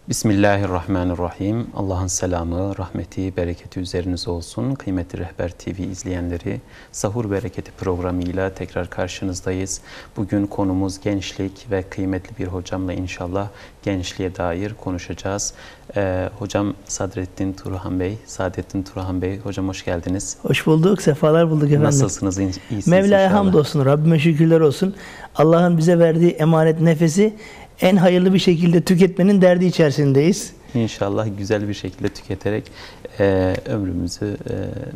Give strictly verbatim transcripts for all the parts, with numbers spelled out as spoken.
Bismillahirrahmanirrahim. Allah'ın selamı, rahmeti, bereketi üzerinize olsun. Kıymetli Rehber T V izleyenleri, Sahur Bereketi programıyla tekrar karşınızdayız. Bugün konumuz gençlik ve kıymetli bir hocamla inşallah gençliğe dair konuşacağız. Ee, hocam Sadrettin Turhan Bey, Saadettin Turhan Bey, hocam hoş geldiniz. Hoş bulduk, sefalar bulduk efendim. Nasılsınız, iyisiniz Mevla'ya inşallah. hamdolsun, Rabbime şükürler olsun. Allah'ın bize verdiği emanet nefesi en hayırlı bir şekilde tüketmenin derdi içerisindeyiz. İnşallah güzel bir şekilde tüketerek e, ömrümüzü e,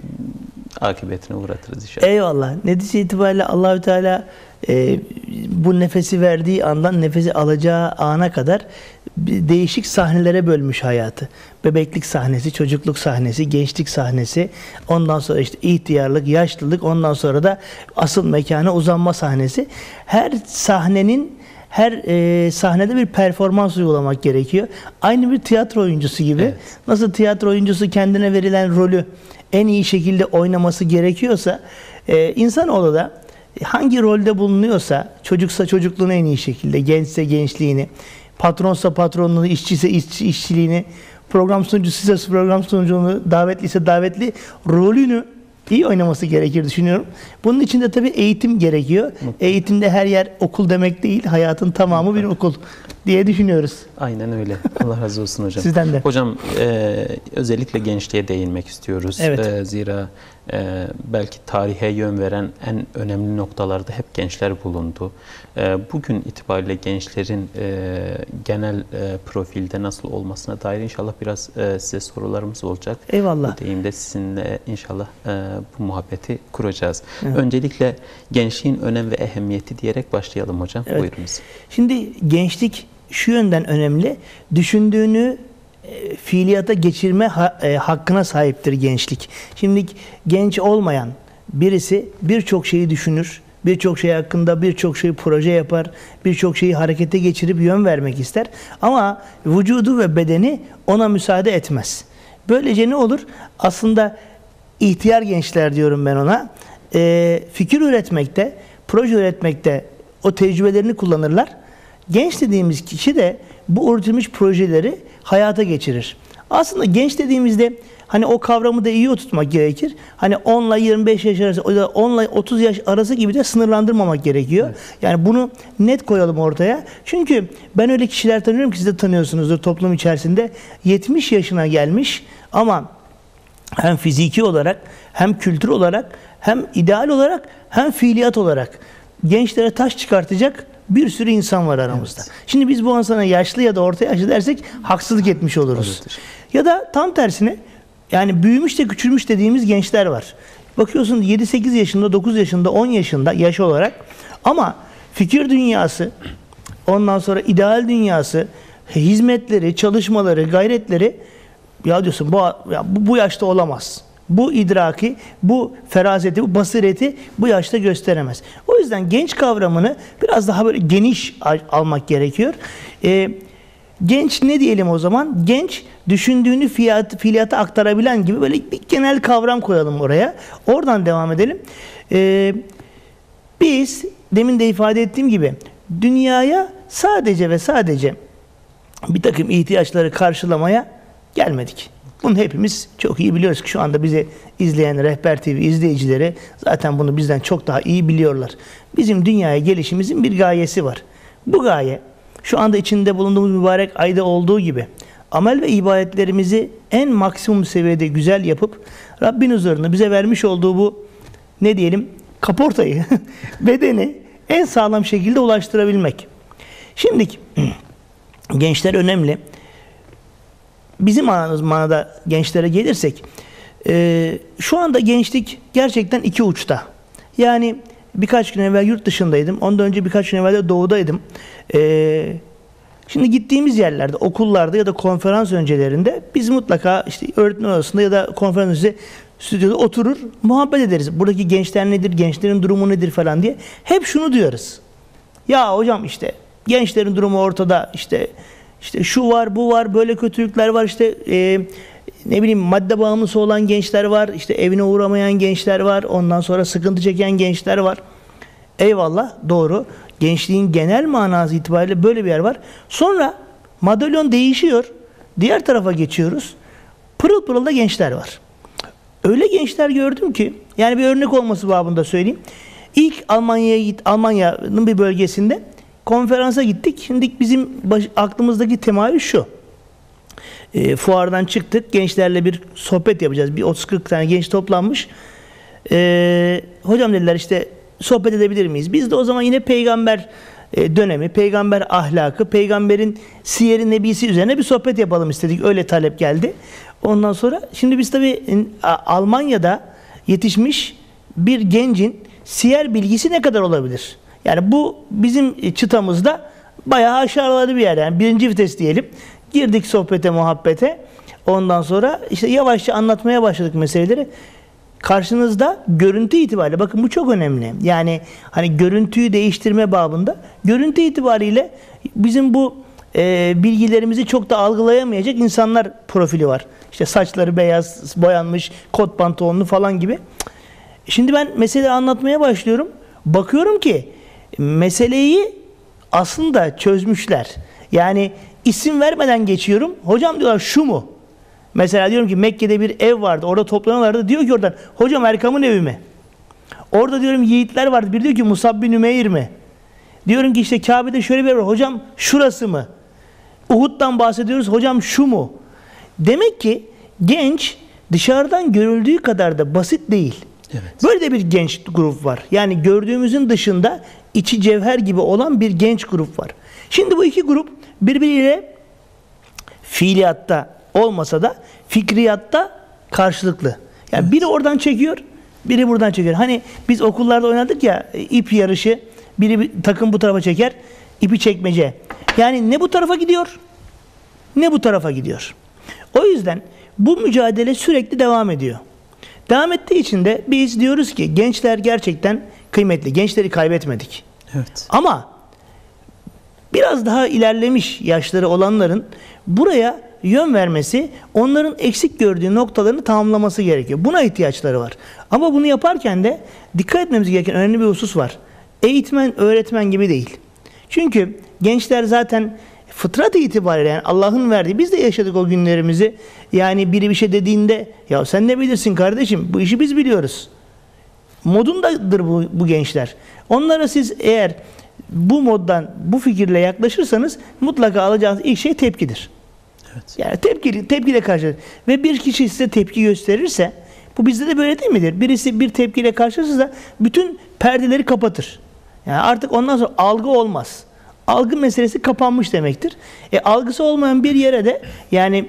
akıbetine uğratırız inşallah. Eyvallah. Netice itibariyle Allahü Teala e, bu nefesi verdiği andan nefesi alacağı ana kadar değişik sahnelere bölmüş hayatı. Bebeklik sahnesi, çocukluk sahnesi, gençlik sahnesi, ondan sonra işte ihtiyarlık, yaşlılık, ondan sonra da asıl mekana uzanma sahnesi. Her sahnenin Her e, sahnede bir performans uygulamak gerekiyor. Aynı bir tiyatro oyuncusu gibi. Evet. Nasıl tiyatro oyuncusu kendine verilen rolü en iyi şekilde oynaması gerekiyorsa, e, insanoğlu da hangi rolde bulunuyorsa, çocuksa çocukluğunu en iyi şekilde, gençse gençliğini, patronsa patronluğunu, işçiyse işçi, işçiliğini, program sunucusu ise program sunuculuğunu, davetli ise davetli rolünü iyi oynaması gerekir düşünüyorum. Bunun için de tabii eğitim gerekiyor. Eğitimde her yer okul demek değil, hayatın tamamı bir okul diye düşünüyoruz. Aynen öyle. Allah razı olsun hocam. Sizden de. Hocam e, özellikle gençliğe değinmek istiyoruz. Evet. E, zira e, belki tarihe yön veren en önemli noktalarda hep gençler bulundu. E, bugün itibariyle gençlerin e, genel e, profilde nasıl olmasına dair inşallah biraz e, size sorularımız olacak. Eyvallah. Bu deyimde sizinle inşallah e, bu muhabbeti kuracağız. Evet. Öncelikle gençliğin önem ve ehemmiyeti diyerek başlayalım hocam. Evet. Buyurunuz. Şimdi gençlik şu yönden önemli. Düşündüğünü e, fiiliyata geçirme ha, e, hakkına sahiptir gençlik. Şimdi genç olmayan birisi birçok şeyi düşünür. Birçok şey hakkında birçok şey proje yapar. Birçok şeyi harekete geçirip yön vermek ister. Ama vücudu ve bedeni ona müsaade etmez. Böylece ne olur? Aslında ihtiyar gençler diyorum ben ona. E, fikir üretmekte, proje üretmekte o tecrübelerini kullanırlar. Genç dediğimiz kişi de bu üretilmiş projeleri hayata geçirir. Aslında genç dediğimizde hani o kavramı da iyi oturtmak gerekir. Hani on ile yirmi beş yaş arası, o da on ile otuz yaş arası gibi de sınırlandırmamak gerekiyor. Evet. Yani bunu net koyalım ortaya. Çünkü ben öyle kişiler tanıyorum ki siz de tanıyorsunuzdur toplum içerisinde. yetmiş yaşına gelmiş ama hem fiziki olarak, hem kültür olarak, hem ideal olarak, hem fiiliyat olarak gençlere taş çıkartacak bir sürü insan var aramızda. Evet. Şimdi biz bu insana yaşlı ya da orta yaşlı dersek haksızlık etmiş oluruz. Evet. Ya da tam tersine yani büyümüş de küçülmüş dediğimiz gençler var. Bakıyorsun yedi sekiz yaşında, dokuz yaşında, on yaşında yaş olarak ama fikir dünyası, ondan sonra ideal dünyası, hizmetleri, çalışmaları, gayretleri ya diyorsun bu, ya bu, bu yaşta olamaz. Bu idraki, bu feraseti, bu basireti bu yaşta gösteremez. O yüzden genç kavramını biraz daha böyle geniş al almak gerekiyor. Ee, genç ne diyelim o zaman? Genç düşündüğünü fiyat, fiiliyata aktarabilen gibi böyle bir genel kavram koyalım oraya. Oradan devam edelim. Ee, biz demin de ifade ettiğim gibi dünyaya sadece ve sadece bir takım ihtiyaçları karşılamaya gelmedik. Bunu hepimiz çok iyi biliyoruz ki şu anda bizi izleyen Rehber T V izleyicileri zaten bunu bizden çok daha iyi biliyorlar. Bizim dünyaya gelişimizin bir gayesi var. Bu gaye şu anda içinde bulunduğumuz mübarek ayda olduğu gibi amel ve ibadetlerimizi en maksimum seviyede güzel yapıp Rabbin huzuruna bize vermiş olduğu bu ne diyelim kaportayı, bedeni en sağlam şekilde ulaştırabilmek. Şimdi gençler önemli. Bizim manada gençlere gelirsek, e, şu anda gençlik gerçekten iki uçta. Yani birkaç gün evvel yurt dışındaydım. Ondan önce birkaç gün evvel de doğudaydım. E, şimdi gittiğimiz yerlerde, okullarda ya da konferans öncelerinde biz mutlaka işte öğretmen odasında ya da konferans öncesi stüdyoda oturur, muhabbet ederiz. Buradaki gençler nedir, gençlerin durumu nedir falan diye. Hep şunu diyoruz. Ya hocam işte gençlerin durumu ortada, işte İşte şu var, bu var, böyle kötülükler var, işte e, ne bileyim madde bağımlısı olan gençler var, işte evine uğramayan gençler var, ondan sonra sıkıntı çeken gençler var. Eyvallah, doğru. Gençliğin genel manası itibariyle böyle bir yer var. Sonra madalyon değişiyor. Diğer tarafa geçiyoruz. Pırıl pırıl da gençler var. Öyle gençler gördüm ki, yani bir örnek olması babında söyleyeyim. İlk Almanya'ya git, Almanya'nın bir bölgesinde konferansa gittik. Şimdi bizim baş, aklımızdaki temayül şu. E, fuardan çıktık. Gençlerle bir sohbet yapacağız. Bir otuz kırk tane genç toplanmış. E, hocam dediler işte sohbet edebilir miyiz? Biz de o zaman yine peygamber e, dönemi, peygamber ahlakı, peygamberin siyer-i nebisi üzerine bir sohbet yapalım istedik. Öyle talep geldi. Ondan sonra şimdi biz tabii Almanya'da yetişmiş bir gencin siyer bilgisi ne kadar olabilir? Yani bu bizim çıtamızda bayağı aşağıladı bir yer. Yani birinci vites diyelim. Girdik sohbete, muhabbete. Ondan sonra işte yavaşça anlatmaya başladık meseleleri. Karşınızda görüntü itibariyle, bakın bu çok önemli. Yani hani görüntüyü değiştirme babında, görüntü itibariyle bizim bu e, bilgilerimizi çok da algılayamayacak insanlar profili var. İşte saçları beyaz, boyanmış, kot pantolonlu falan gibi. Şimdi ben meseleyi anlatmaya başlıyorum. Bakıyorum ki meseleyi aslında çözmüşler. Yani isim vermeden geçiyorum. Hocam diyorlar şu mu? Mesela diyorum ki Mekke'de bir ev vardı. Orada toplanıyorlardı. Diyor ki oradan hocam Erkam'ın evi mi? Orada diyorum yiğitler vardı. Bir diyor ki Musab bin Ümeyr mi? Diyorum ki işte Kabe'de şöyle bir ev var. Hocam şurası mı? Uhud'dan bahsediyoruz. Hocam şu mu? Demek ki genç dışarıdan görüldüğü kadar da basit değil. Evet. Böyle de bir genç grup var. Yani gördüğümüzün dışında içi cevher gibi olan bir genç grup var. Şimdi bu iki grup birbiriyle fiiliyatta olmasa da fikriyatta karşılıklı. Yani evet. Biri oradan çekiyor, biri buradan çekiyor. Hani biz okullarda oynadık ya ip yarışı, biri bir takım bu tarafa çeker, ipi çekmece. Yani ne bu tarafa gidiyor, ne bu tarafa gidiyor. O yüzden bu mücadele sürekli devam ediyor. Devam ettiği için de biz diyoruz ki gençler gerçekten kıymetli. Gençleri kaybetmedik. Evet. Ama biraz daha ilerlemiş yaşları olanların buraya yön vermesi, onların eksik gördüğü noktalarını tamamlaması gerekiyor. Buna ihtiyaçları var. Ama bunu yaparken de dikkat etmemiz gereken önemli bir husus var. Eğitmen, öğretmen gibi değil. Çünkü gençler zaten fıtrat itibariyle, yani Allah'ın verdiği, biz de yaşadık o günlerimizi. Yani biri bir şey dediğinde ya sen ne bilirsin kardeşim, bu işi biz biliyoruz modundadır bu, bu gençler. Onlara siz eğer bu moddan, bu fikirle yaklaşırsanız mutlaka alacağınız ilk şey tepkidir. Evet. Yani tepki, tepkiyle karşı ve bir kişi size tepki gösterirse, bu bizde de böyle değil midir? Birisi bir tepkiyle karşılaşırsa bütün perdeleri kapatır. Yani artık ondan sonra algı olmaz. Algı meselesi kapanmış demektir. E, algısı olmayan bir yere de yani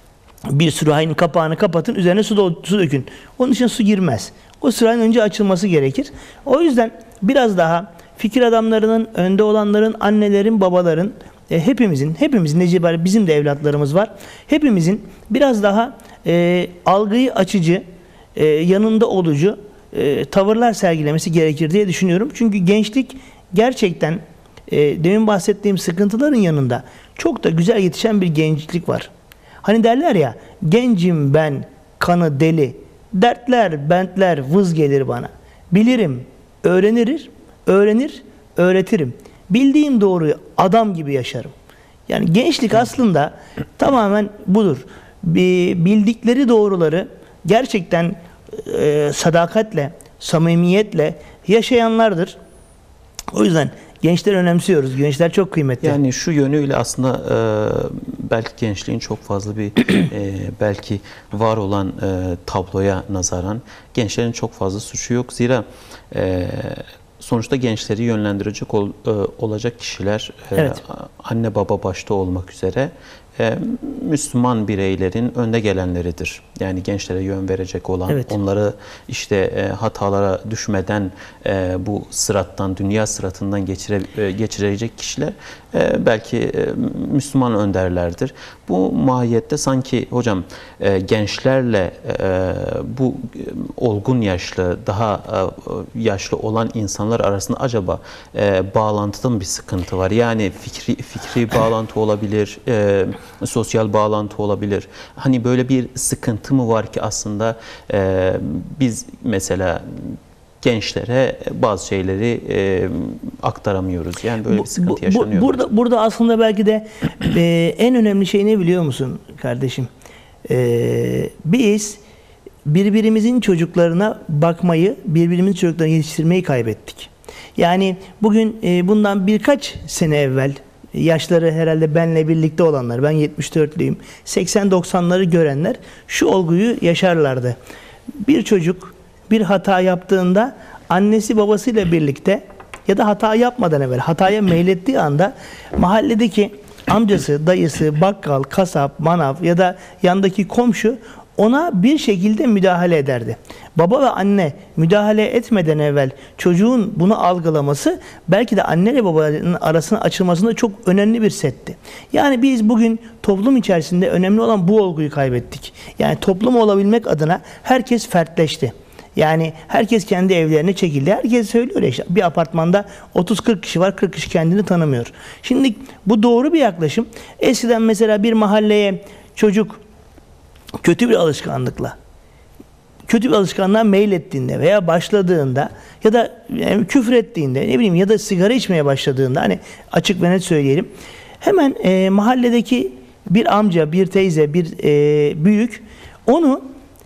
bir sürahinin kapağını kapatın, üzerine su, su dökün. Onun için su girmez. O sürahinin önce açılması gerekir. O yüzden biraz daha fikir adamlarının, önde olanların, annelerin, babaların, e, hepimizin, hepimizin necibari bizim de evlatlarımız var. Hepimizin biraz daha e, algıyı açıcı, e, yanında olucu e, tavırlar sergilemesi gerekir diye düşünüyorum. Çünkü gençlik gerçekten e, demin bahsettiğim sıkıntıların yanında çok da güzel yetişen bir gençlik var. Hani derler ya, gencim ben, kanı deli, dertler, bentler vız gelir bana. Bilirim, öğrenir, öğrenir, öğretirim. Bildiğim doğruyu adam gibi yaşarım. Yani gençlik aslında tamamen budur. Bildikleri doğruları gerçekten e, sadakatle, samimiyetle yaşayanlardır. O yüzden gençleri önemsiyoruz. Gençler çok kıymetli. Yani şu yönüyle aslında e, belki gençliğin çok fazla bir e, belki var olan e, tabloya nazaran gençlerin çok fazla suçu yok. Zira e, sonuçta gençleri yönlendirecek ol, e, olacak kişiler e, evet. anne baba başta olmak üzere e, Müslüman bireylerin önde gelenleridir. Yani gençlere yön verecek olan, evet. onları işte e, hatalara düşmeden e, bu sırattan, dünya sıratından geçire, e, geçirecek kişiler e, belki e, Müslüman önderlerdir. Bu mahiyette sanki hocam e, gençlerle e, bu olgun yaşlı, daha e, yaşlı olan insanlar arasında acaba e, bağlantıda mı bir sıkıntı var? Yani fikri, fikri bağlantı olabilir, e, sosyal bağlantı olabilir. Hani böyle bir sıkıntı mı var ki aslında e, biz mesela gençlere bazı şeyleri e, aktaramıyoruz. Yani böyle bir sıkıntı bu, yaşanıyor. Bu, burada, burada aslında belki de e, en önemli şey ne biliyor musun? kardeşim. Ee, biz birbirimizin çocuklarına bakmayı, birbirimizin çocuklarını yetiştirmeyi kaybettik. Yani bugün e, bundan birkaç sene evvel, yaşları herhalde benle birlikte olanlar, ben yetmiş dörtlüyüm, seksen doksanları görenler şu olguyu yaşarlardı. Bir çocuk bir hata yaptığında annesi babasıyla birlikte ya da hata yapmadan evvel, hataya meylettiği anda mahalledeki amcası, dayısı, bakkal, kasap, manav ya da yandaki komşu ona bir şekilde müdahale ederdi. Baba ve anne müdahale etmeden evvel çocuğun bunu algılaması belki de anne ile babanın arasının açılmasında çok önemli bir setti. Yani biz bugün toplum içerisinde önemli olan bu olguyu kaybettik. Yani toplum olabilmek adına herkes fertleşti. Yani herkes kendi evlerine çekildi. Herkes söylüyor ya işte bir apartmanda otuz kırk kişi var, kırk kişi kendini tanımıyor. Şimdi bu doğru bir yaklaşım. Eskiden mesela bir mahalleye çocuk kötü bir alışkanlıkla, kötü bir alışkanlığa meylettiğinde veya başladığında ya da yani küfür ettiğinde, ne bileyim ya da sigara içmeye başladığında, hani açık ve net söyleyelim, hemen e, mahalledeki bir amca, bir teyze, bir e, büyük onu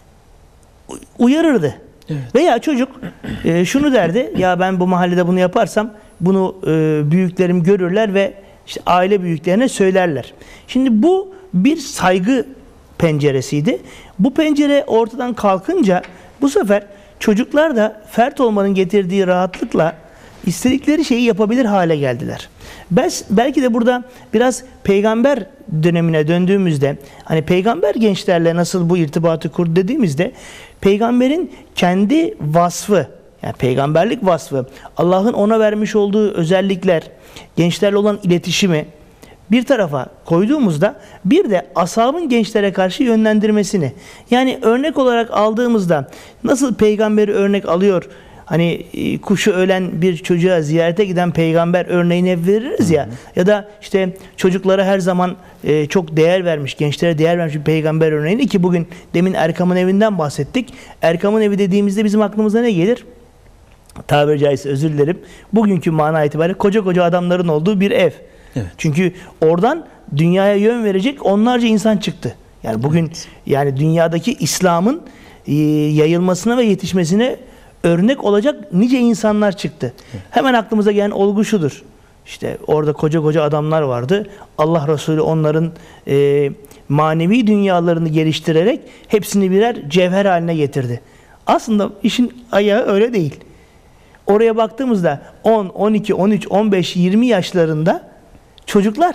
uyarırdı. Evet. Veya çocuk e, şunu derdi, ya ben bu mahallede bunu yaparsam bunu e, büyüklerim görürler ve işte aile büyüklerine söylerler. Şimdi bu bir saygı penceresiydi. Bu pencere ortadan kalkınca bu sefer çocuklar da fert olmanın getirdiği rahatlıkla istedikleri şeyi yapabilir hale geldiler. Bes, belki de burada biraz peygamber dönemine döndüğümüzde, hani peygamber gençlerle nasıl bu irtibatı kurdu dediğimizde, peygamberin kendi vasfı, yani peygamberlik vasfı, Allah'ın ona vermiş olduğu özellikler, gençlerle olan iletişimi bir tarafa koyduğumuzda bir de ashabın gençlere karşı yönlendirmesini, yani örnek olarak aldığımızda nasıl peygamberi örnek alıyor, hani kuşu ölen bir çocuğa ziyarete giden peygamber örneğini hep veririz ya, ya da işte çocuklara her zaman e, çok değer vermiş, gençlere değer vermiş bir peygamber örneğini, ki bugün demin Erkam'ın evinden bahsettik. Erkam'ın evi dediğimizde bizim aklımıza ne gelir? Tabiri caizse, özür dilerim, bugünkü mana itibariyle koca koca adamların olduğu bir ev. Evet. Çünkü oradan dünyaya yön verecek onlarca insan çıktı. Yani bugün evet. yani dünyadaki İslam'ın e, yayılmasına ve yetişmesine örnek olacak nice insanlar çıktı. Evet. Hemen aklımıza gelen olgu şudur. İşte orada koca koca adamlar vardı. Allah Resulü onların e, manevi dünyalarını geliştirerek hepsini birer cevher haline getirdi. Aslında işin ayağı öyle değil. Oraya baktığımızda on, on iki, on üç, on beş, yirmi yaşlarında çocuklar.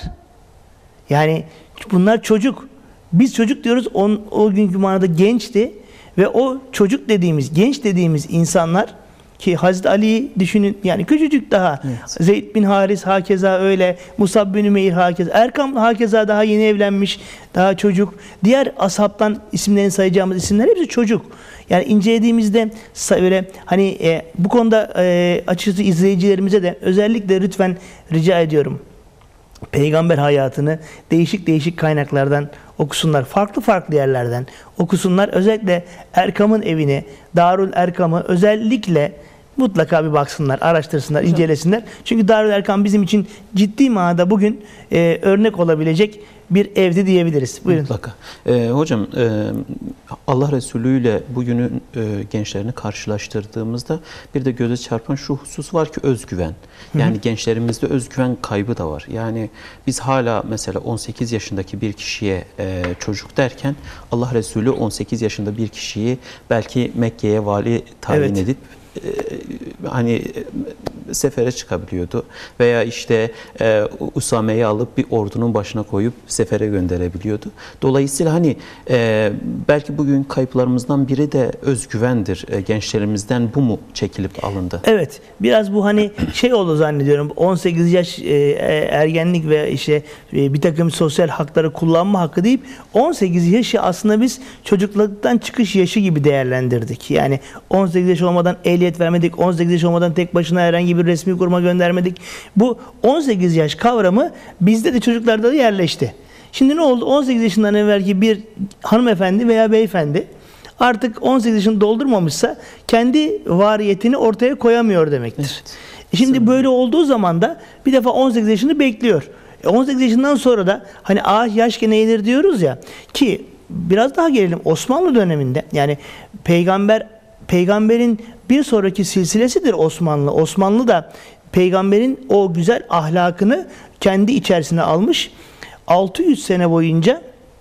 Yani bunlar çocuk. Biz çocuk diyoruz. On, o günkü manada gençti. Ve o çocuk dediğimiz, genç dediğimiz insanlar, ki Hazreti Ali'yi düşünün, yani küçücük daha. Evet. Zeyd bin Haris hakeza öyle. Musab bin Ümeyr hakeza. Erkam hakeza daha yeni evlenmiş. Daha çocuk. Diğer ashabtan isimlerini sayacağımız isimler hepsi çocuk. Yani incelediğimizde böyle hani e, bu konuda e, açıkçası izleyicilerimize de özellikle lütfen rica ediyorum. Peygamber hayatını değişik değişik kaynaklardan okusunlar. Farklı farklı yerlerden okusunlar. Özellikle Erkam'ın evini, Darül Erkam'ı özellikle mutlaka bir baksınlar, araştırsınlar, Hocam. incelesinler. Çünkü Darül Erkam bizim için ciddi manada bugün e, örnek olabilecek bir evde diyebiliriz. Buyurun. Mutlaka. Ee, hocam e, Allah Resulü ile bugünün e, gençlerini karşılaştırdığımızda bir de göze çarpan şu husus var ki özgüven. Yani Hı-hı. gençlerimizde özgüven kaybı da var. Yani biz hala mesela on sekiz yaşındaki bir kişiye e, çocuk derken Allah Resulü on sekiz yaşında bir kişiyi belki Mekke'ye vali tayin evet. edip hani sefere çıkabiliyordu veya işte e, Usame'yi alıp bir ordunun başına koyup sefere gönderebiliyordu. Dolayısıyla hani e, belki bugün kayıplarımızdan biri de özgüvendir. E, gençlerimizden bu mu çekilip alındı? Evet. Biraz bu hani şey oldu zannediyorum. on sekiz yaş e, ergenlik ve işte e, bir takım sosyal hakları kullanma hakkı deyip on sekiz yaşı aslında biz çocukluktan çıkış yaşı gibi değerlendirdik. Yani on sekiz yaş olmadan ehliyet vermedik. on sekiz yaş olmadan tek başına herhangi bir resmi kuruma göndermedik. Bu on sekiz yaş kavramı bizde de çocuklarda da yerleşti. Şimdi ne oldu? on sekiz yaşından evvelki bir hanımefendi veya beyefendi artık on sekiz yaşını doldurmamışsa kendi variyetini ortaya koyamıyor demektir. Evet. Şimdi böyle olduğu zaman da bir defa on sekiz yaşını bekliyor. E on sekiz yaşından sonra da hani ağaç yaşken eğilir diyoruz ya, ki biraz daha gelelim Osmanlı döneminde, yani peygamber peygamberin bir sonraki silsilesidir Osmanlı. Osmanlı da peygamberin o güzel ahlakını kendi içerisine almış. altı yüz sene boyunca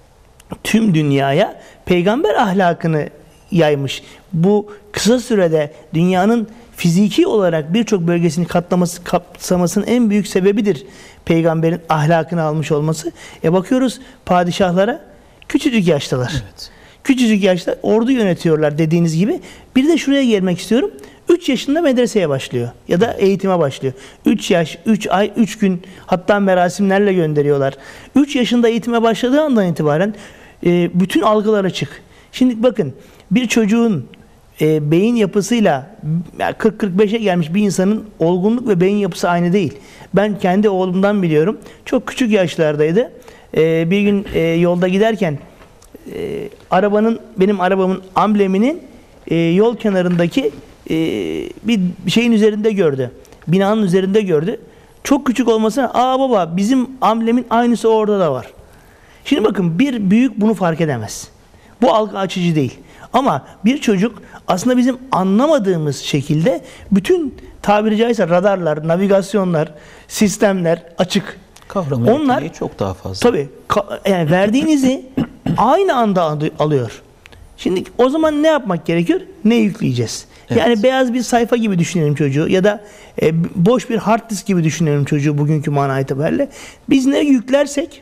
tüm dünyaya peygamber ahlakını yaymış. Bu kısa sürede dünyanın fiziki olarak birçok bölgesini katlaması, kapsamasının en büyük sebebidir peygamberin ahlakını almış olması. E bakıyoruz padişahlara, küçücük yaştalar. Evet. Küçücük yaşta ordu yönetiyorlar dediğiniz gibi. Bir de şuraya gelmek istiyorum. üç yaşında medreseye başlıyor ya da eğitime başlıyor. üç yaş, üç ay, üç gün, hatta merasimlerle gönderiyorlar. üç yaşında eğitime başladığı andan itibaren e, bütün algılar açık. Şimdi bakın, bir çocuğun e, beyin yapısıyla kırk kırk beşe gelmiş bir insanın olgunluk ve beyin yapısı aynı değil. Ben kendi oğlumdan biliyorum. Çok küçük yaşlardaydı. E, bir gün e, yolda giderken e, arabanın, benim arabamın ambleminin e, yol kenarındaki e, bir şeyin üzerinde gördü. Binanın üzerinde gördü. Çok küçük olmasına, aa baba bizim amblemin aynısı orada da var. Şimdi bakın, bir büyük bunu fark edemez. Bu algı açıcı değil. Ama bir çocuk aslında bizim anlamadığımız şekilde bütün, tabiri caizse radarlar, navigasyonlar, sistemler açık. Kavram yeteneği çok daha fazla. Tabii. Yani verdiğinizi aynı anda alıyor. Şimdi o zaman ne yapmak gerekiyor? Ne yükleyeceğiz? Evet. Yani beyaz bir sayfa gibi düşünelim çocuğu, ya da e, boş bir hard disk gibi düşünelim çocuğu bugünkü mana itibariyle. Biz ne yüklersek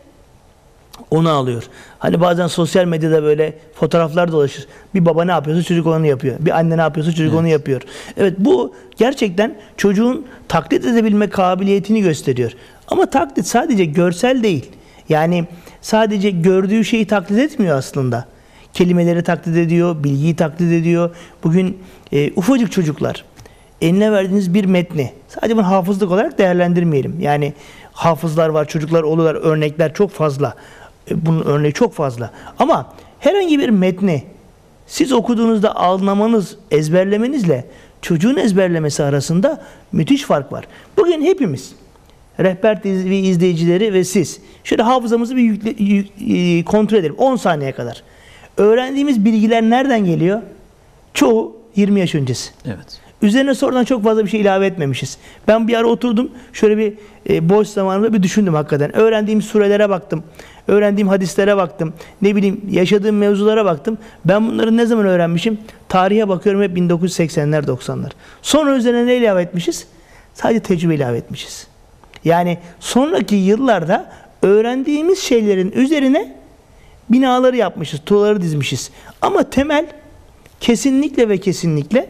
onu alıyor. Hani bazen sosyal medyada böyle fotoğraflar dolaşır. Bir baba ne yapıyorsa çocuk onu yapıyor. Bir anne ne yapıyorsa çocuk evet. onu yapıyor. Evet, bu gerçekten çocuğun taklit edebilme kabiliyetini gösteriyor. Ama taklit sadece görsel değil. Yani sadece gördüğü şeyi taklit etmiyor aslında. Kelimeleri taklit ediyor, bilgiyi taklit ediyor. Bugün e, ufacık çocuklar, eline verdiğiniz bir metni sadece bunu hafızlık olarak değerlendirmeyelim. Yani hafızlar var, çocuklar oluyorlar, örnekler çok fazla. E, bunun örneği çok fazla. Ama herhangi bir metni siz okuduğunuzda anlamanız, ezberlemenizle çocuğun ezberlemesi arasında müthiş fark var. Bugün hepimiz, Rehber T V izleyicileri ve siz, şöyle hafızamızı bir yükle, yük, kontrol edelim on saniye kadar. Öğrendiğimiz bilgiler nereden geliyor? Çoğu yirmi yaş öncesi. Evet. Üzerine sonradan çok fazla bir şey ilave etmemişiz. Ben bir ara oturdum, şöyle bir e, boş zamanımda bir düşündüm hakikaten. Öğrendiğim surelere baktım, öğrendiğim hadislere baktım, ne bileyim yaşadığım mevzulara baktım. Ben bunları ne zaman öğrenmişim? Tarihe bakıyorum, hep bin dokuz yüz seksenler doksanlar. Sonra üzerine ne ilave etmişiz? Sadece tecrübe ilave etmişiz. Yani sonraki yıllarda öğrendiğimiz şeylerin üzerine binaları yapmışız, tuğlaları dizmişiz. Ama temel kesinlikle ve kesinlikle